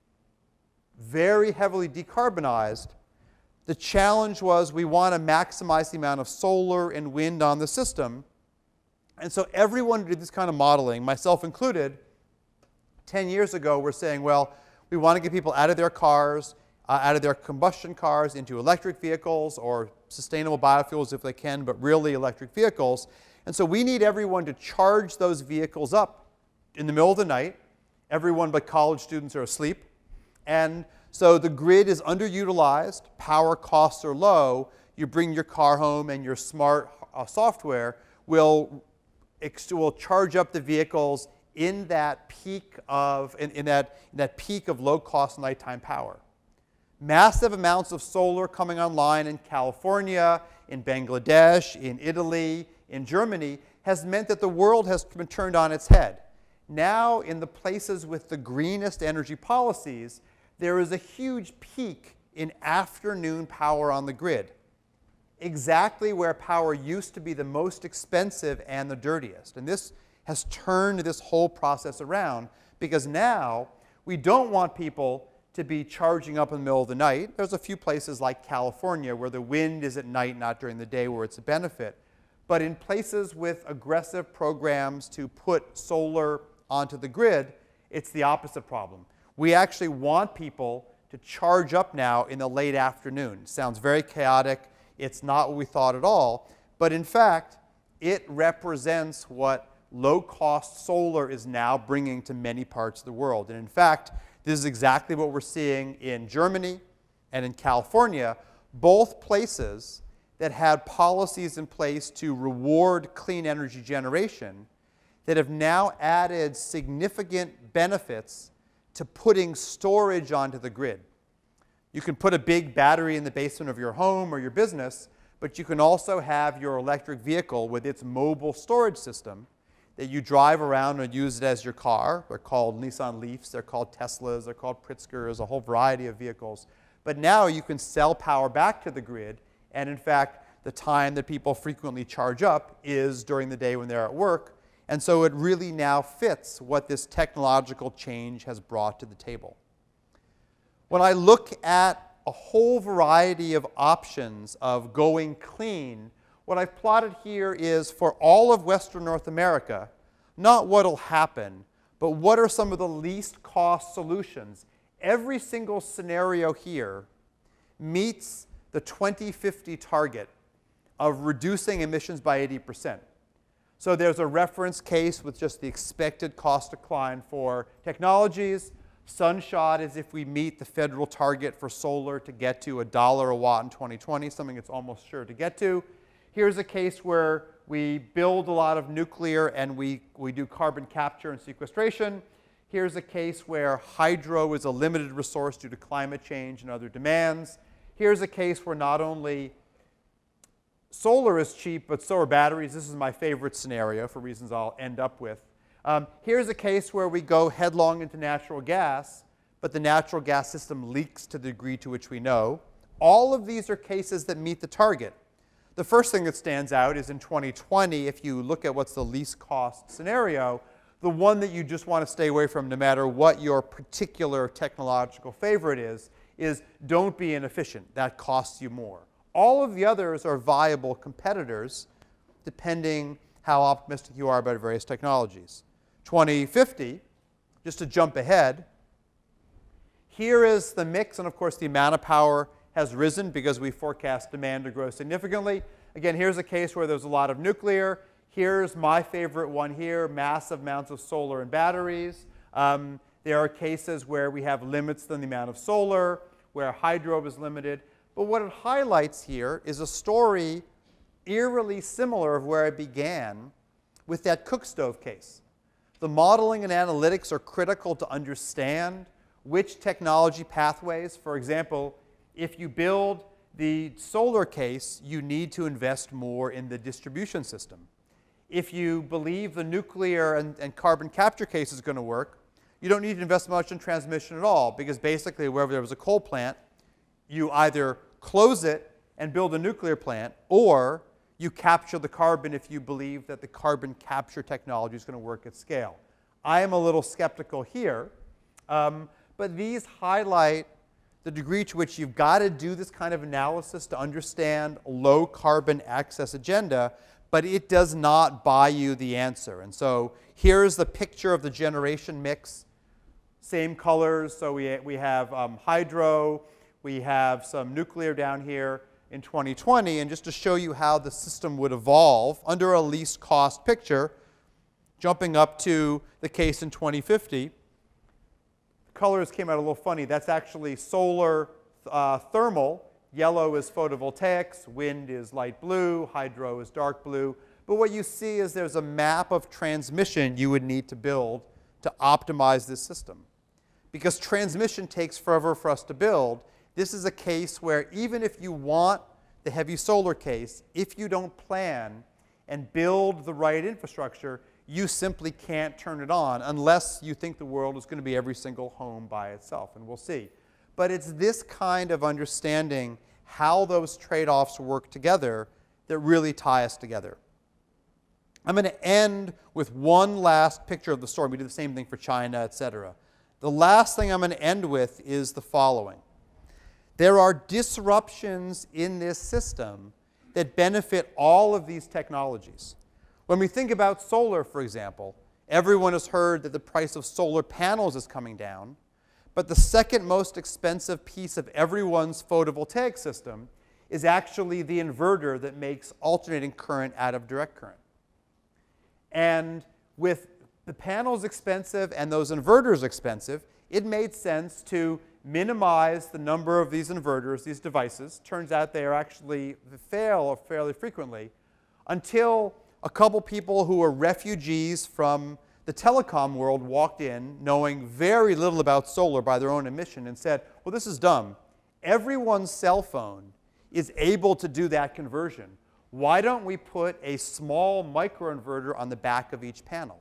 very heavily decarbonized, the challenge was we want to maximize the amount of solar and wind on the system. And so everyone who did this kind of modeling, myself included, 10 years ago, were saying, well, we want to get people out of their cars, out of their combustion cars into electric vehicles or sustainable biofuels if they can, but really electric vehicles. And so we need everyone to charge those vehicles up in the middle of the night. Everyone but college students are asleep. And so the grid is underutilized. Power costs are low. You bring your car home and your smart software will charge up the vehicles in that peak of, in that peak of low-cost nighttime power. Massive amounts of solar coming online in California, in Bangladesh, in Italy, in Germany, has meant that the world has been turned on its head. Now, in the places with the greenest energy policies, there is a huge peak in afternoon power on the grid, exactly where power used to be the most expensive and the dirtiest. And this has turned this whole process around, because now we don't want people to be charging up in the middle of the night. There's a few places like California where the wind is at night, not during the day, where it's a benefit. But in places with aggressive programs to put solar onto the grid, it's the opposite problem. We actually want people to charge up now in the late afternoon. Sounds very chaotic. It's not what we thought at all. But in fact, it represents what low-cost solar is now bringing to many parts of the world. And in fact, this is exactly what we're seeing in Germany and in California, both places that had policies in place to reward clean energy generation that have now added significant benefits to putting storage onto the grid. You can put a big battery in the basement of your home or your business, but you can also have your electric vehicle with its mobile storage system that you drive around and use it as your car. They're called Nissan Leafs, they're called Teslas, they're called Pritzkers, a whole variety of vehicles. But now you can sell power back to the grid, and in fact, the time that people frequently charge up is during the day when they're at work. And so it really now fits what this technological change has brought to the table. When I look at a whole variety of options of going clean, what I've plotted here is for all of Western North America, not what will happen, but what are some of the least cost solutions. Every single scenario here meets the 2050 target of reducing emissions by 80%. So there's a reference case with just the expected cost decline for technologies. Sunshot is if we meet the federal target for solar to get to $1 a watt in 2020, something it's almost sure to get to. Here's a case where we build a lot of nuclear and we do carbon capture and sequestration. Here's a case where hydro is a limited resource due to climate change and other demands. Here's a case where not only solar is cheap, but so are batteries. This is my favorite scenario for reasons I'll end up with. Here's a case where we go headlong into natural gas, but the natural gas system leaks to the degree to which we know. All of these are cases that meet the target. The first thing that stands out is in 2020, if you look at what's the least cost scenario, the one that you just want to stay away from no matter what your particular technological favorite is don't be inefficient. That costs you more. All of the others are viable competitors depending how optimistic you are about various technologies. 2050, just to jump ahead, here is the mix, and of course the amount of power has risen because we forecast demand to grow significantly. Again, here's a case where there's a lot of nuclear. Here's my favorite one here, massive amounts of solar and batteries. There are cases where we have limits on the amount of solar, where hydro is limited. But what it highlights here is a story eerily similar of where it began with that cook stove case. The modeling and analytics are critical to understand which technology pathways, for example, if you build the solar case, you need to invest more in the distribution system. If you believe the nuclear and carbon capture case is going to work, you don't need to invest much in transmission at all, because basically wherever there was a coal plant, you either close it and build a nuclear plant, or you capture the carbon if you believe that the carbon capture technology is going to work at scale. I am a little skeptical here, but these highlight the degree to which you've got to do this kind of analysis to understand a low carbon access agenda, but it does not buy you the answer. And so here's the picture of the generation mix. Same colors, so we have hydro, we have some nuclear down here in 2020, and just to show you how the system would evolve under a least cost picture, jumping up to the case in 2050. Colors came out a little funny. That's actually solar thermal. Yellow is photovoltaics, wind is light blue, hydro is dark blue. But what you see is there's a map of transmission you would need to build to optimize this system. Because transmission takes forever for us to build, this is a case where even if you want the heavy solar case, if you don't plan and build the right infrastructure, you simply can't turn it on unless you think the world is going to be every single home by itself, and we'll see. But it's this kind of understanding how those trade-offs work together that really tie us together. I'm going to end with one last picture of the story. We do the same thing for China, et cetera. The last thing I'm going to end with is the following. There are disruptions in this system that benefit all of these technologies. When we think about solar, for example, everyone has heard that the price of solar panels is coming down, but the second most expensive piece of everyone's photovoltaic system is actually the inverter that makes alternating current out of direct current. And with the panels expensive and those inverters expensive, it made sense to minimize the number of these inverters, these devices. Turns out they are actually fail fairly frequently, until a couple people who were refugees from the telecom world walked in, knowing very little about solar by their own admission, and said, well, this is dumb. Everyone's cell phone is able to do that conversion. Why don't we put a small microinverter on the back of each panel?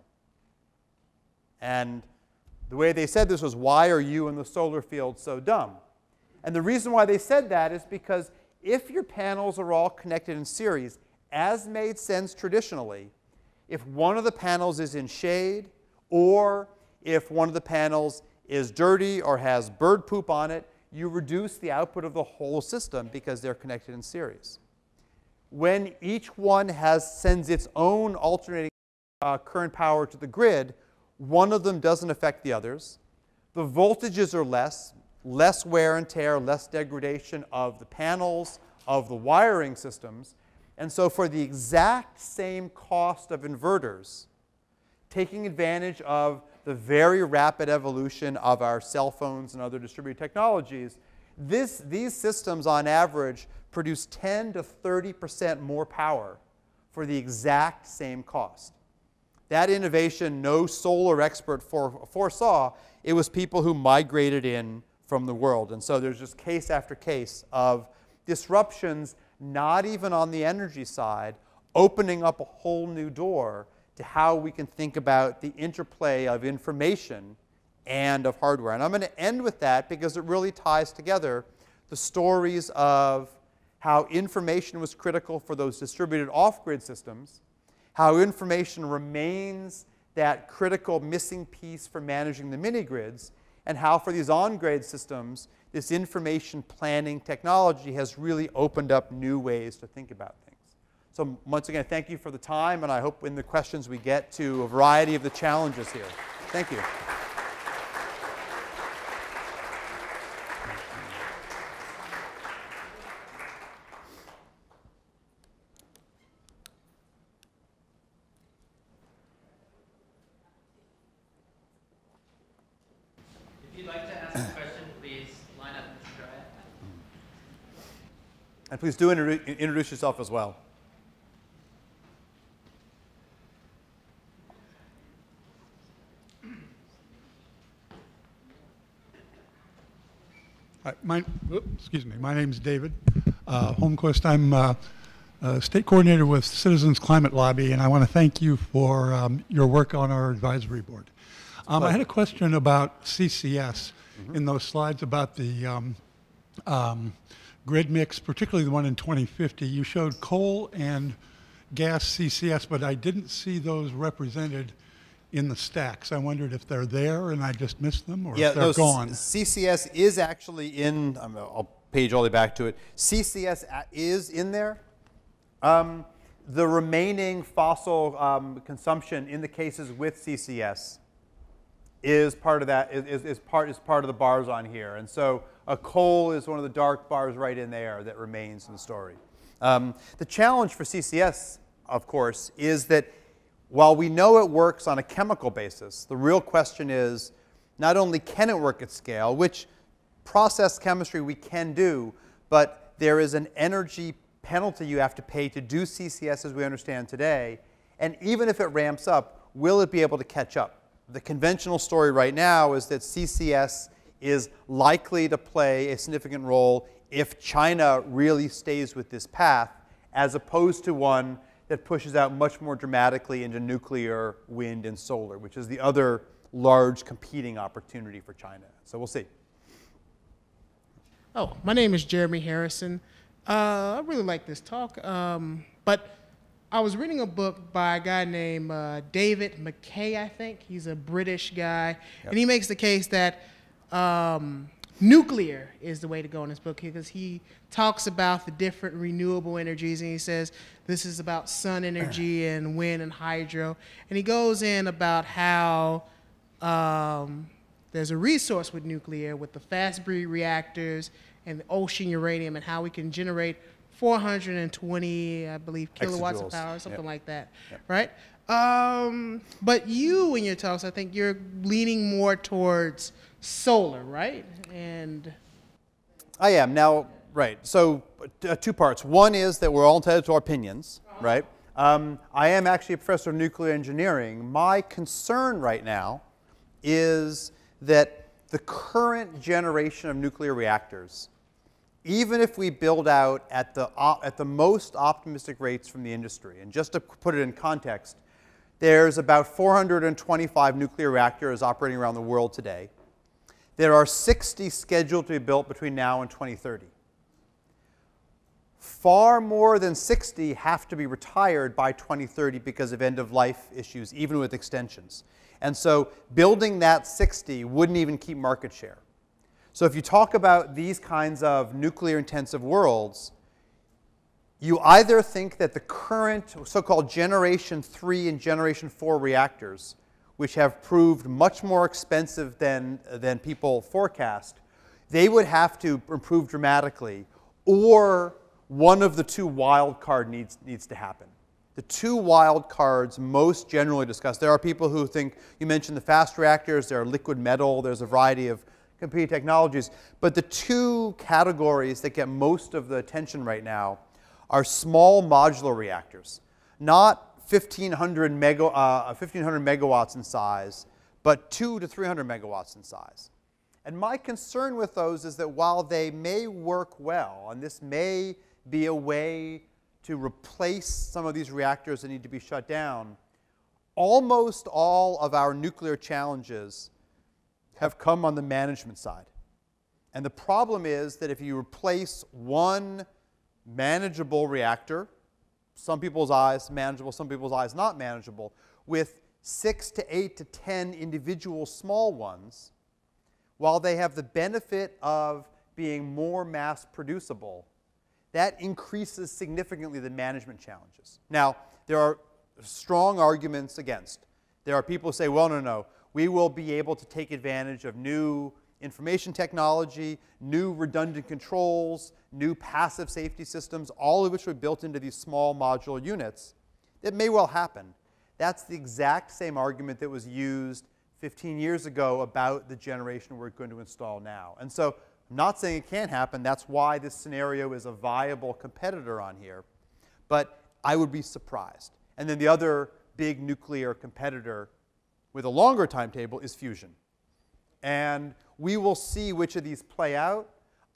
And the way they said this was, why are you in the solar field so dumb? And the reason why they said that is because if your panels are all connected in series, as made sense traditionally, if one of the panels is in shade, or if one of the panels is dirty or has bird poop on it, you reduce the output of the whole system because they're connected in series. When each one sends its own alternating current power to the grid, one of them doesn't affect the others. The voltages are less wear and tear, less degradation of the panels, of the wiring systems. And so for the exact same cost of inverters, taking advantage of the very rapid evolution of our cell phones and other distributed technologies, these systems on average produce 10 to 30% more power for the exact same cost. That innovation no solar expert foresaw. It was people who migrated in from the world. And so there's just case after case of disruptions, not even on the energy side, opening up a whole new door to how we can think about the interplay of information and of hardware. And I'm going to end with that because it really ties together the stories of how information was critical for those distributed off-grid systems, how information remains that critical missing piece for managing the mini-grids, and how for these on-grid systems, this information planning technology has really opened up new ways to think about things. So once again, thank you for the time, and I hope in the questions we get to a variety of the challenges here. Thank you. If you'd like to ask a question, please line up and try it. And please do introduce yourself as well. Excuse me. My name is David Holmquist. I'm state coordinator with Citizens Climate Lobby, and I want to thank you for your work on our advisory board. I had a question about CCS in those slides about the grid mix, particularly the one in 2050. You showed coal and gas CCS, but I didn't see those represented in the stacks. I wondered if they're there and I just missed them, or if they're gone. CCS is actually in, I'll page all the way back to it. CCS is in there. The remaining fossil consumption in the cases with CCS is part of that, is part of the bars on here. And so coal is one of the dark bars right in there that remains in the story. The challenge for CCS, of course, is that while we know it works on a chemical basis, the real question is not only can it work at scale, which process chemistry we can do, but there is an energy penalty you have to pay to do CCS as we understand today. And even if it ramps up, will it be able to catch up? The conventional story right now is that CCS is likely to play a significant role if China really stays with this path, as opposed to one that pushes out much more dramatically into nuclear, wind, and solar, which is the other large competing opportunity for China. So we'll see. Oh, my name is Jeremy Harrison. I really like this talk, but I was reading a book by a guy named David McKay, I think. He's a British guy, and he makes the case that nuclear is the way to go in this book, because he talks about the different renewable energies, and he says this is about sun energy and wind and hydro, and he goes in about how there's a resource with nuclear with the fast breed reactors and the ocean uranium, and how we can generate 420, I believe, kilowatts of power, something like that, right? But you, in your talks, I think you're leaning more towards solar, right? And I am. Now, right. So two parts. One is that we're all entitled to our opinions, right? I am actually a professor of nuclear engineering. My concern right now is that the current generation of nuclear reactors, even if we build out at the most optimistic rates from the industry, and just to put it in context, there's about 425 nuclear reactors operating around the world today. There are 60 scheduled to be built between now and 2030. Far more than 60 have to be retired by 2030 because of end-of-life issues, even with extensions. And so building that 60 wouldn't even keep market share. So if you talk about these kinds of nuclear-intensive worlds, you either think that the current so-called Generation 3 and Generation 4 reactors, which have proved much more expensive than people forecast, they would have to improve dramatically, or one of the two wild card needs to happen. The two wild cards most generally discussed, there are people who think, you mentioned the fast reactors, there are liquid metal, there's a variety of competing technologies, but the two categories that get most of the attention right now are small modular reactors, not 1,500 megawatts in size, but 200 to 300 megawatts in size. And my concern with those is that while they may work well, and this may be a way to replace some of these reactors that need to be shut down, almost all of our nuclear challenges have come on the management side. And the problem is that if you replace one manageable reactor, some people's eyes manageable, some people's eyes not manageable, with 6 to 8 to 10 individual small ones, while they have the benefit of being more mass producible, that increases significantly the management challenges. Now, there are strong arguments against. There are people who say, well, no, we will be able to take advantage of new information technology, new redundant controls, new passive safety systems, all of which were built into these small modular units. That may well happen. That's the exact same argument that was used 15 years ago about the generation we're going to install now. And so I'm not saying it can't happen. That's why this scenario is a viable competitor on here. But I would be surprised. And then the other big nuclear competitor with a longer timetable is fusion. And we will see which of these play out.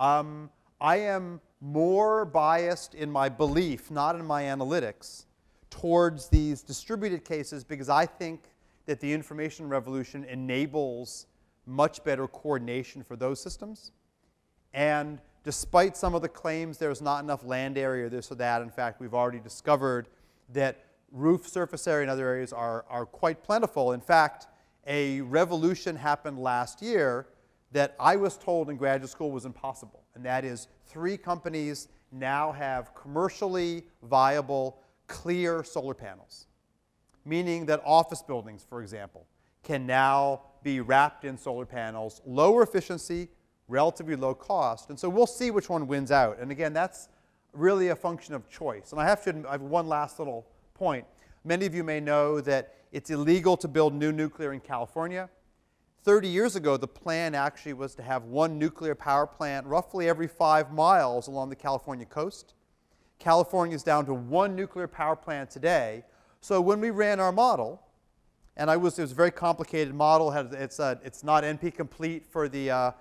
I am more biased in my belief, not in my analytics, towards these distributed cases because I think that the information revolution enables much better coordination for those systems. And despite some of the claims there's not enough land area, this or that, in fact, we've already discovered that roof surface area in other areas are quite plentiful. In fact, a revolution happened last year that I was told in graduate school was impossible. And that is 3 companies now have commercially viable, clear solar panels. Meaning that office buildings, for example, can now be wrapped in solar panels, lower efficiency, relatively low cost. And so we'll see which one wins out. And again, that's really a function of choice. And I have one last little point. Many of you may know that it's illegal to build new nuclear in California. 30 years ago, the plan actually was to have 1 nuclear power plant roughly every 5 miles along the California coast. California is down to 1 nuclear power plant today. So when we ran our model, and it was a very complicated model, it's not NP complete for the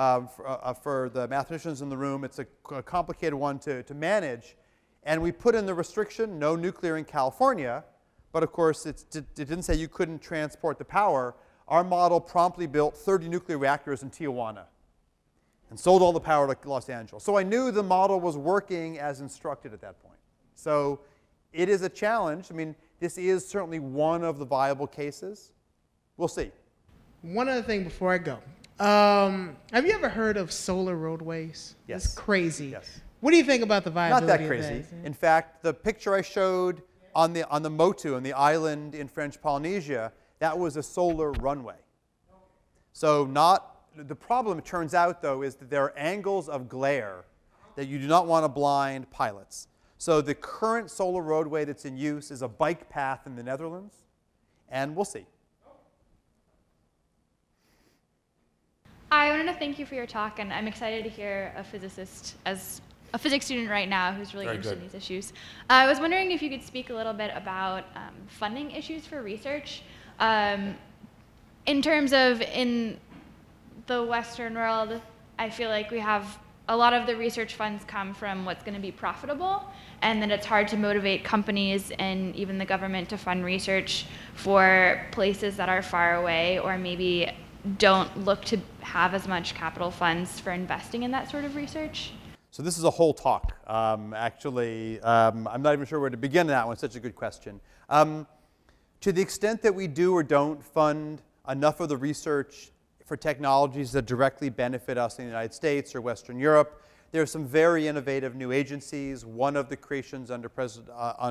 mathematicians in the room. It's a complicated one to manage. And we put in the restriction, no nuclear in California. But of course, it didn't say you couldn't transport the power. Our model promptly built 30 nuclear reactors in Tijuana and sold all the power to Los Angeles. So I knew the model was working as instructed at that point. So it is a challenge. I mean, this is certainly one of the viable cases. We'll see. One other thing before I go. Have you ever heard of solar roadways? Yes. It's crazy. Yes. What do you think about the viability Not that crazy. of that? In fact, the picture I showed on the Motu, on the island in French Polynesia, that was a solar runway. So the problem, it turns out, though, is that there are angles of glare that you do not want to blind pilots. So the current solar roadway that's in use is a bike path in the Netherlands, and we'll see. I wanted to thank you for your talk, and I'm excited to hear a physicist, as a physics student right now who's really interested in these issues. I was wondering if you could speak a little bit about funding issues for research. In terms of in the Western world, I feel like we have a lot of the research funds come from what's going to be profitable, and then it's hard to motivate companies and even the government to fund research for places that are far away or maybe don't look to have as much capital funds for investing in that sort of research. So this is a whole talk. Actually, I'm not even sure where to begin that one. It's such a good question. To the extent that we do or don't fund enough of the research for technologies that directly benefit us in the United States or Western Europe, there are some very innovative new agencies. One of the creations under financed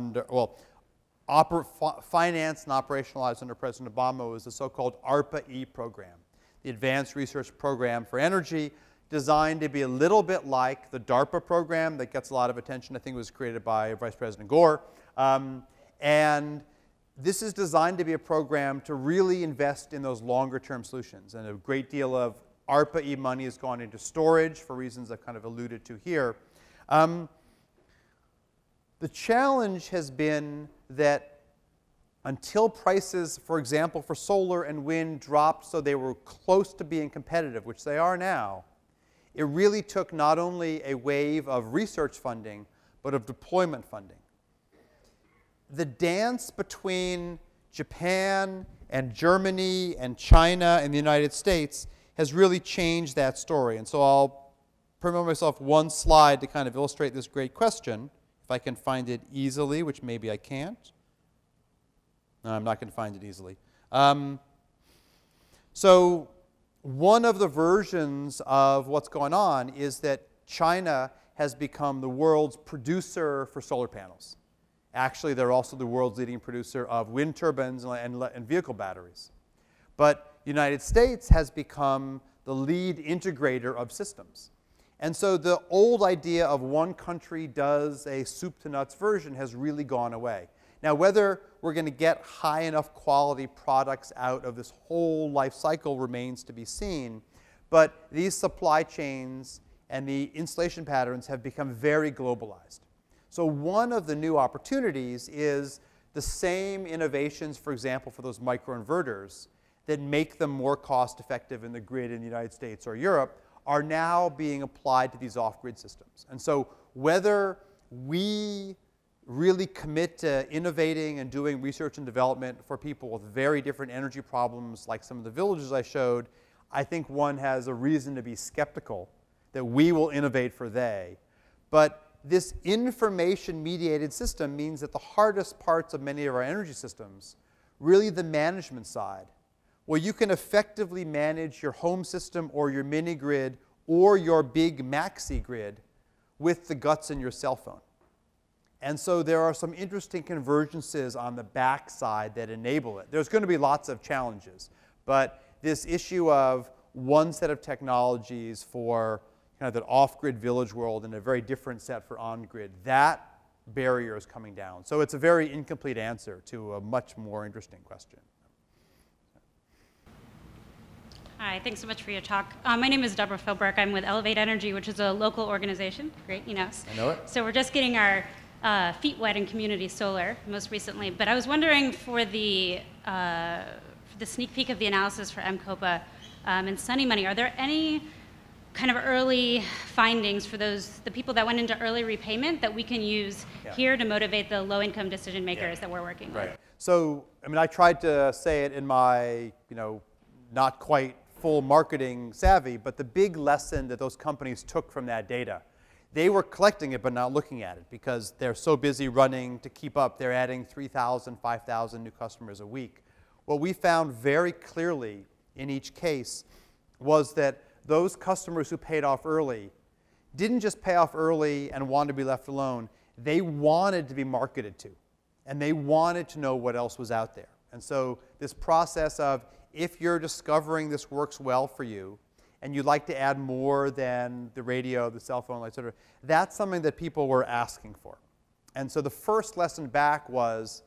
and operationalized under President Obama was the so-called ARPA-E program, the Advanced Research Program for Energy, designed to be a little bit like the DARPA program that gets a lot of attention. I think it was created by Vice President Gore. And this is designed to be a program to really invest in those longer-term solutions. And a great deal of ARPA-E money has gone into storage for reasons I've kind of alluded to here. The challenge has been that until prices, for example, for solar and wind dropped so they were close to being competitive, which they are now, it really took not only a wave of research funding, but of deployment funding. The dance between Japan and Germany and China and the United States has really changed that story. And so I'll permit myself one slide to kind of illustrate this great question, if I can find it easily, which maybe I can't. No, I'm not going to find it easily. So one of the versions of what's going on is that China has become the world's producer for solar panels. Actually, they're also the world's leading producer of wind turbines and vehicle batteries. But the United States has become the lead integrator of systems. And so the old idea of one country does a soup to nuts version has really gone away. Now, whether we're going to get high enough quality products out of this whole life cycle remains to be seen. But these supply chains and the installation patterns have become very globalized. So one of the new opportunities is the same innovations, for example, for those microinverters that make them more cost effective in the grid in the United States or Europe are now being applied to these off-grid systems. And so whether we really commit to innovating and doing research and development for people with very different energy problems like some of the villages I showed, I think one has a reason to be skeptical that we will innovate for they. But this information-mediated system means that the hardest parts of many of our energy systems, really the management side, where you can effectively manage your home system or your mini-grid or your big maxi grid with the guts in your cell phone. And so there are some interesting convergences on the back side that enable it. There's going to be lots of challenges, but this issue of one set of technologies for kind of that off-grid village world and a very different set for on-grid, that barrier is coming down. So it's a very incomplete answer to a much more interesting question. Hi, thanks so much for your talk. My name is Deborah Philbrook. I'm with Elevate Energy, which is a local organization. Great, you know us. I know it. So we're just getting our feet wet in community solar most recently. But I was wondering for the sneak peek of the analysis for MCOPA and Sunny Money, are there any kind of early findings for the people that went into early repayment that we can use here to motivate the low-income decision makers that we're working with? So, I mean, I tried to say it in my, not quite full marketing savvy, but the big lesson that those companies took from that data, they were collecting it but not looking at it because they're so busy running to keep up. They're adding 3,000, 5,000 new customers a week. What we found very clearly in each case was that those customers who paid off early didn't just pay off early and want to be left alone. They wanted to be marketed to, and they wanted to know what else was out there. And so this process of, if you're discovering this works well for you, and you'd like to add more than the radio, the cell phone, et cetera, that's something that people were asking for. And so the first lesson back was,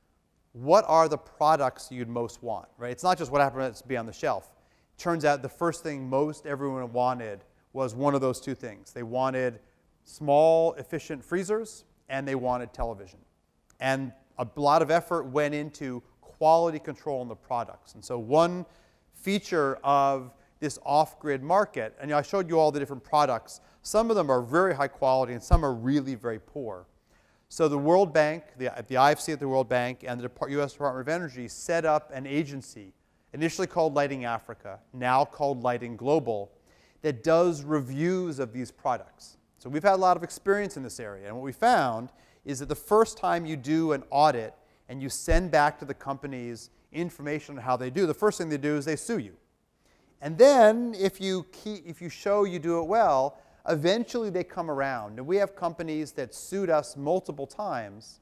what are the products you'd most want, right? It's not just what happens to be on the shelf. Turns out the first thing most everyone wanted was one of those two things. They wanted small, efficient freezers, and they wanted television. And a lot of effort went into quality control in the products. And so one feature of this off-grid market, and I showed you all the different products. Some of them are very high quality, and some are really very poor. So the World Bank, the IFC at the World Bank, and the US Department of Energy set up an agency, initially called Lighting Africa, now called Lighting Global, that does reviews of these products. So we've had a lot of experience in this area, and what we found is that the first time you do an audit and you send back to the companies information on how they do, the first thing they do is they sue you. And then if you show you do it well, eventually they come around. And we have companies that sued us multiple times,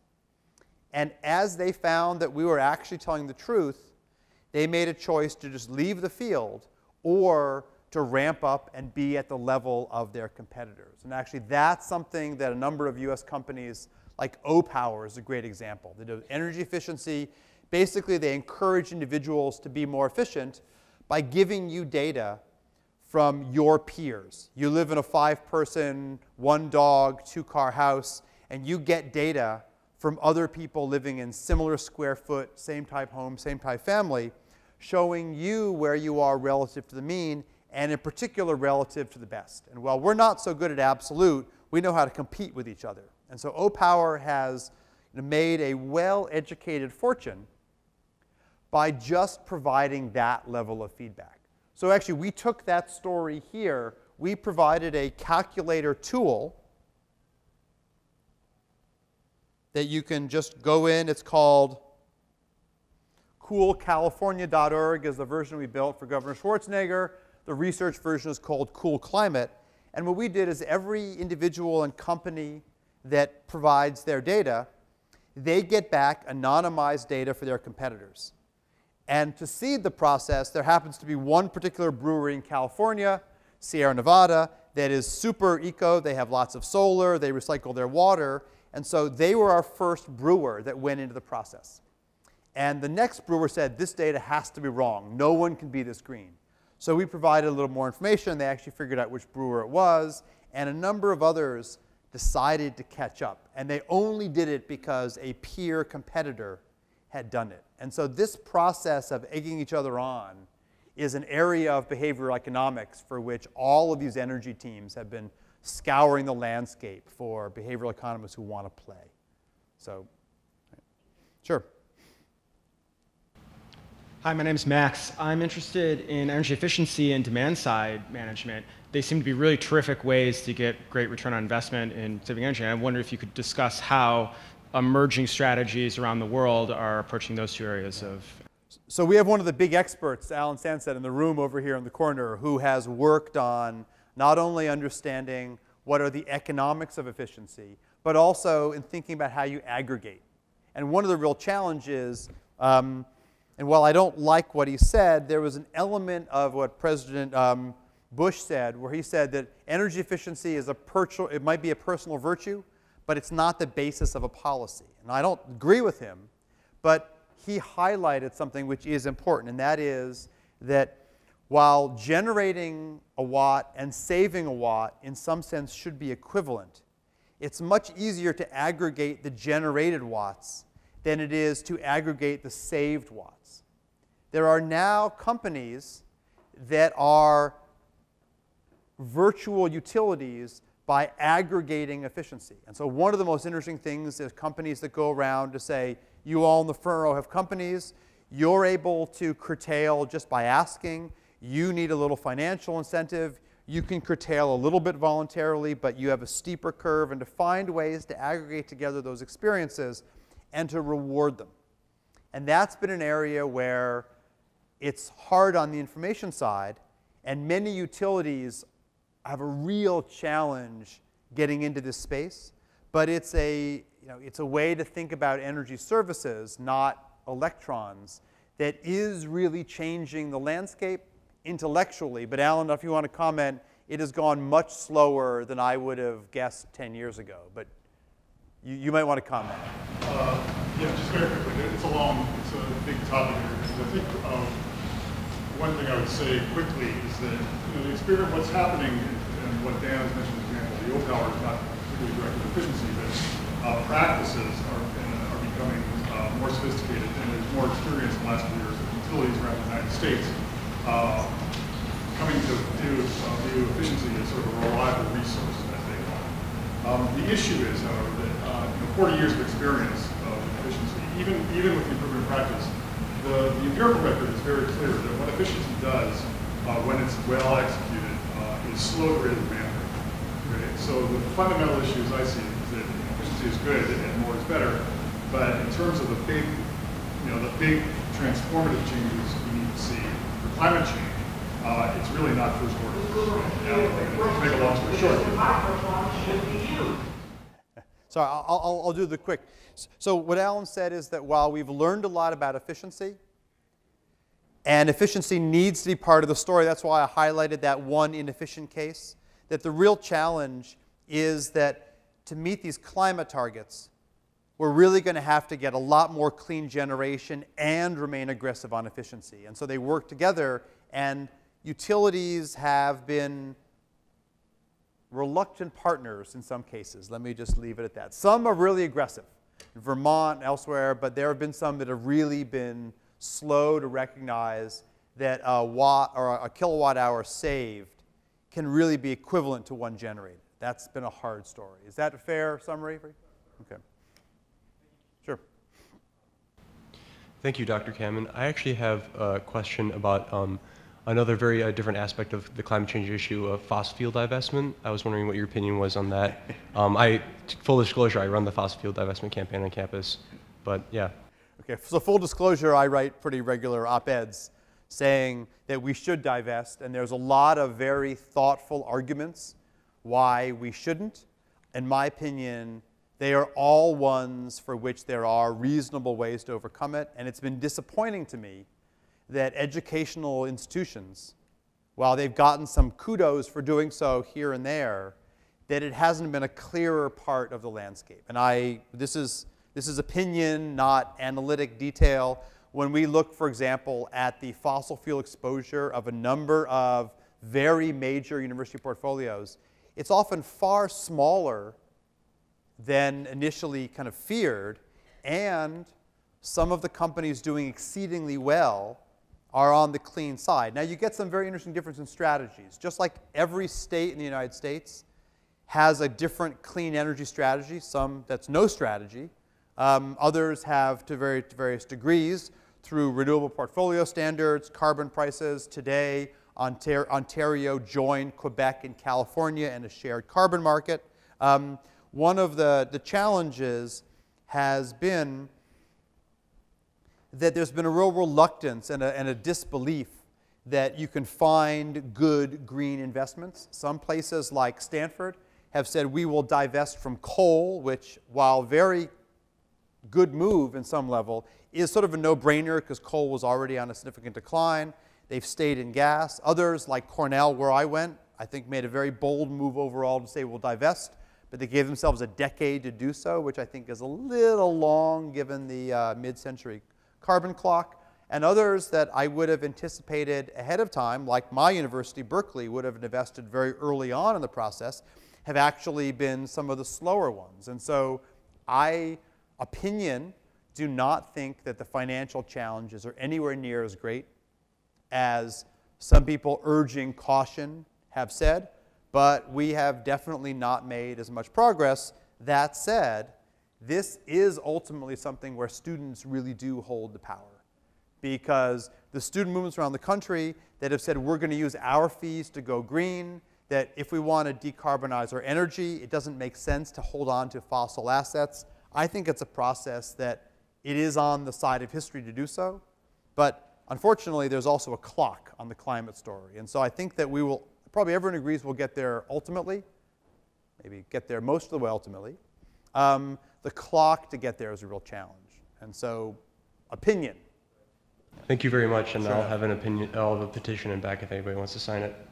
and as they found that we were actually telling the truth, they made a choice to just leave the field or to ramp up and be at the level of their competitors. And actually, that's something that a number of US companies, like O-Power is a great example. They do energy efficiency. Basically, they encourage individuals to be more efficient by giving you data from your peers. You live in a 5-person, 1-dog, 2-car house, and you get data from other people living in similar square foot, same type home, same type family, showing you where you are relative to the mean, and in particular relative to the best. And while we're not so good at absolute, we know how to compete with each other. And so OPower has made a well-educated fortune by just providing that level of feedback. So actually, we took that story here. We provided a calculator tool that you can just go in. It's called coolcalifornia.org is the version we built for Governor Schwarzenegger. The research version is called Cool Climate. And what we did is every individual and company that provides their data, they get back anonymized data for their competitors. And to seed the process, there happens to be one particular brewery in California, Sierra Nevada, that is super eco. They have lots of solar. They recycle their water. And so they were our first brewer that went into the process. And the next brewer said, this data has to be wrong. No one can be this green. So we provided a little more information. They actually figured out which brewer it was. And a number of others decided to catch up. And they only did it because a peer competitor had done it. And so this process of egging each other on is an area of behavioral economics for which all of these energy teams have been scouring the landscape for behavioral economists who want to play. So, sure. Hi, my name's Max. I'm interested in energy efficiency and demand-side management. They seem to be really terrific ways to get great return on investment in saving energy. I wonder if you could discuss how emerging strategies around the world are approaching those two areas of. So we have one of the big experts, Alan Sanset, in the room over here in the corner, who has worked on not only understanding what are the economics of efficiency, but also in thinking about how you aggregate. And one of the real challenges, and while I don't like what he said, there was an element of what President Bush said, where he said that energy efficiency is it might be a personal virtue, but it's not the basis of a policy. And I don't agree with him, but he highlighted something which is important, and that is that while generating a watt and saving a watt in some sense should be equivalent, it's much easier to aggregate the generated watts than it is to aggregate the saved watts. There are now companies that are virtual utilities by aggregating efficiency. And so one of the most interesting things is companies that go around to say, you all in the front row have companies, you're able to curtail just by asking, you need a little financial incentive, you can curtail a little bit voluntarily, but you have a steeper curve, and to find ways to aggregate together those experiences and to reward them. And that's been an area where it's hard on the information side, and many utilities have a real challenge getting into this space, but it's a way to think about energy services, not electrons, that is really changing the landscape intellectually. But Alan, if you want to comment, it has gone much slower than I would have guessed 10 years ago. But you might want to comment. Yeah, just very quickly. It's a big topic here. I think one thing I would say quickly is that the experience, what's happening, and what Dan has mentioned, for example, the OPower is not particularly directed efficiency, but practices are becoming more sophisticated, and there's more experience in the last few years of utilities around the United States coming to view efficiency as sort of a reliable resource, as they call it. The issue is, however, that 40 years of experience of efficiency, even with the improvement of practice, the empirical record is very clear that what efficiency does when it's well executed is slow the rate of demand. Right? So the fundamental issue, as I see it, is that efficiency is good and more is better, but in terms of the big transformative changes we need to see for climate change, it's really not first order. To make a long story short. So I'll do the quick. So what Alan said is that while we've learned a lot about efficiency, and efficiency needs to be part of the story, that's why I highlighted that one inefficient case, that the real challenge is that to meet these climate targets, we're really going to have to get a lot more clean generation and remain aggressive on efficiency. And so they work together, and utilities have been reluctant partners in some cases. Let me just leave it at that. Some are really aggressive. Vermont, and elsewhere, but there have been some that have really been slow to recognize that a watt or a kilowatt hour saved can really be equivalent to one generated. That's been a hard story. Is that a fair summary? Okay. Sure. Thank you, Dr. Kammen. I actually have a question about another very different aspect of the climate change issue of fossil fuel divestment. I was wondering what your opinion was on that. Full disclosure, I run the fossil fuel divestment campaign on campus, but yeah. Okay, so full disclosure, I write pretty regular op-eds saying that we should divest, and there's a lot of very thoughtful arguments why we shouldn't. In my opinion, they are all ones for which there are reasonable ways to overcome it, and it's been disappointing to me that educational institutions, while they've gotten some kudos for doing so here and there, that it hasn't been a clearer part of the landscape. And this is opinion, not analytic detail. When we look, for example, at the fossil fuel exposure of a number of very major university portfolios, it's often far smaller than initially kind of feared, and some of the companies doing exceedingly well are on the clean side. Now, you get some very interesting difference in strategies. Just like every state in the United States has a different clean energy strategy, some that's no strategy. Others have to various degrees through renewable portfolio standards, carbon prices. Today, Ontario joined Quebec and California in a shared carbon market. One of the challenges has been that there's been a real reluctance and a disbelief that you can find good green investments. Some places like Stanford have said we will divest from coal, which, while very good move in some level, is sort of a no-brainer because coal was already on a significant decline. They've stayed in gas. Others, like Cornell, where I went, I think made a very bold move overall to say we'll divest, but they gave themselves a decade to do so, which I think is a little long given the mid-century carbon clock. And others that I would have anticipated ahead of time, like my university, Berkeley, would have invested very early on in the process, have actually been some of the slower ones. And so do not think that the financial challenges are anywhere near as great as some people urging caution have said, but we have definitely not made as much progress. That said, this is ultimately something where students really do hold the power, because the student movements around the country that have said we're going to use our fees to go green, that if we want to decarbonize our energy, it doesn't make sense to hold on to fossil assets. I think it's a process that it is on the side of history to do so, but unfortunately there's also a clock on the climate story. And so I think that we will, probably everyone agrees we'll get there ultimately, maybe get there most of the way ultimately. The clock to get there is a real challenge. And so, opinion. Thank you very much, and sure. I'll have a petition in back if anybody wants to sign it.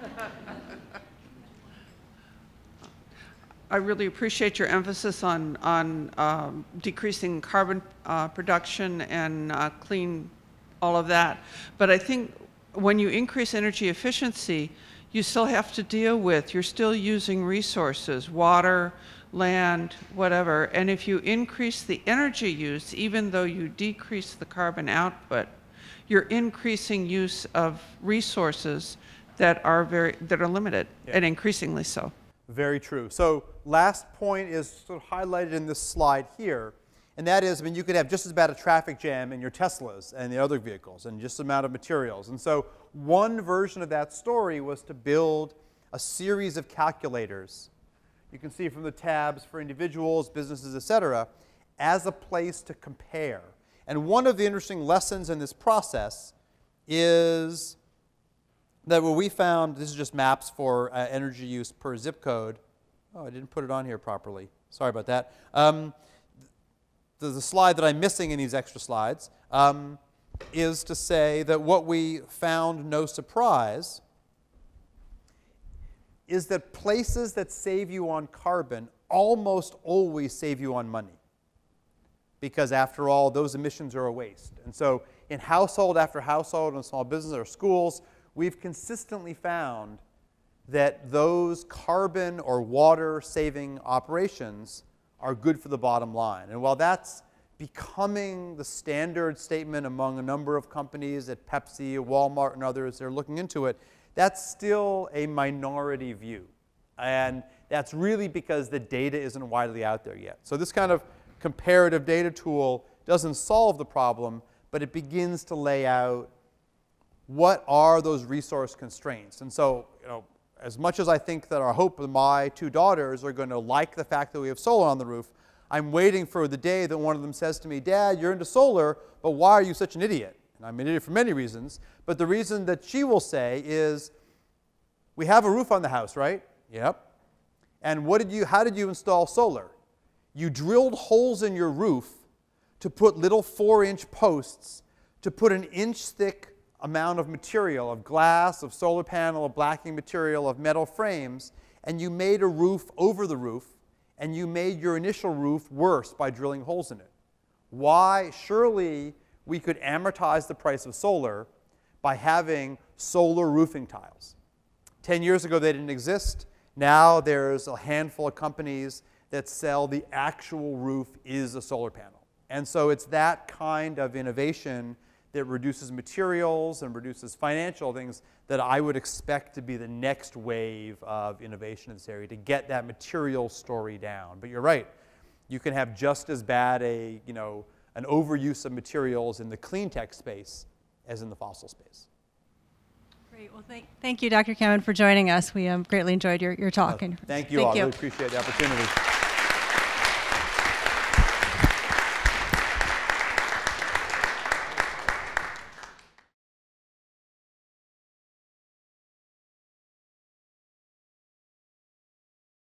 I really appreciate your emphasis on decreasing carbon production and clean all of that. But I think when you increase energy efficiency, you still have to deal with, you're still using resources, water, land, whatever. And if you increase the energy use, even though you decrease the carbon output, you're increasing use of resources that are limited, yeah, and increasingly so. Very true. So last point is sort of highlighted in this slide here, and that is, I mean, you could have just as bad a traffic jam in your Teslas and the other vehicles and just the amount of materials. And so one version of that story was to build a series of calculators. You can see from the tabs for individuals, businesses, et cetera, as a place to compare. And one of the interesting lessons in this process is that what we found, this is just maps for energy use per zip code. Oh, I didn't put it on here properly. Sorry about that. The slide that I'm missing in these extra slides is to say that what we found, no surprise, is that places that save you on carbon almost always save you on money. Because after all, those emissions are a waste. And so in household after household, in small business or schools, we've consistently found that those carbon or water saving operations are good for the bottom line. And while that's becoming the standard statement among a number of companies at Pepsi, Walmart, and others that are looking into it, that's still a minority view. And that's really because the data isn't widely out there yet. So this kind of comparative data tool doesn't solve the problem, but it begins to lay out what are those resource constraints. And so, as much as I think that I hope that my two daughters are going to like the fact that we have solar on the roof, I'm waiting for the day that one of them says to me, Dad, you're into solar, but why are you such an idiot? And I'm an idiot for many reasons, but the reason that she will say is, we have a roof on the house, right? Yep. And how did you install solar? You drilled holes in your roof to put little 4-inch posts to put an inch-thick amount of material, of glass, of solar panel, of blacking material, of metal frames, and you made a roof over the roof, and you made your initial roof worse by drilling holes in it. Why? Surely we could amortize the price of solar by having solar roofing tiles. 10 years ago, they didn't exist. Now there's a handful of companies that sell the actual roof is a solar panel. And so it's that kind of innovation that reduces materials and reduces financial things that I would expect to be the next wave of innovation in this area to get that material story down. But you're right. You can have just as bad an overuse of materials in the clean tech space as in the fossil space. Great. Well, thank you, Dr. Kammen, for joining us. We greatly enjoyed your talk. Thank you all. I really appreciate the opportunity.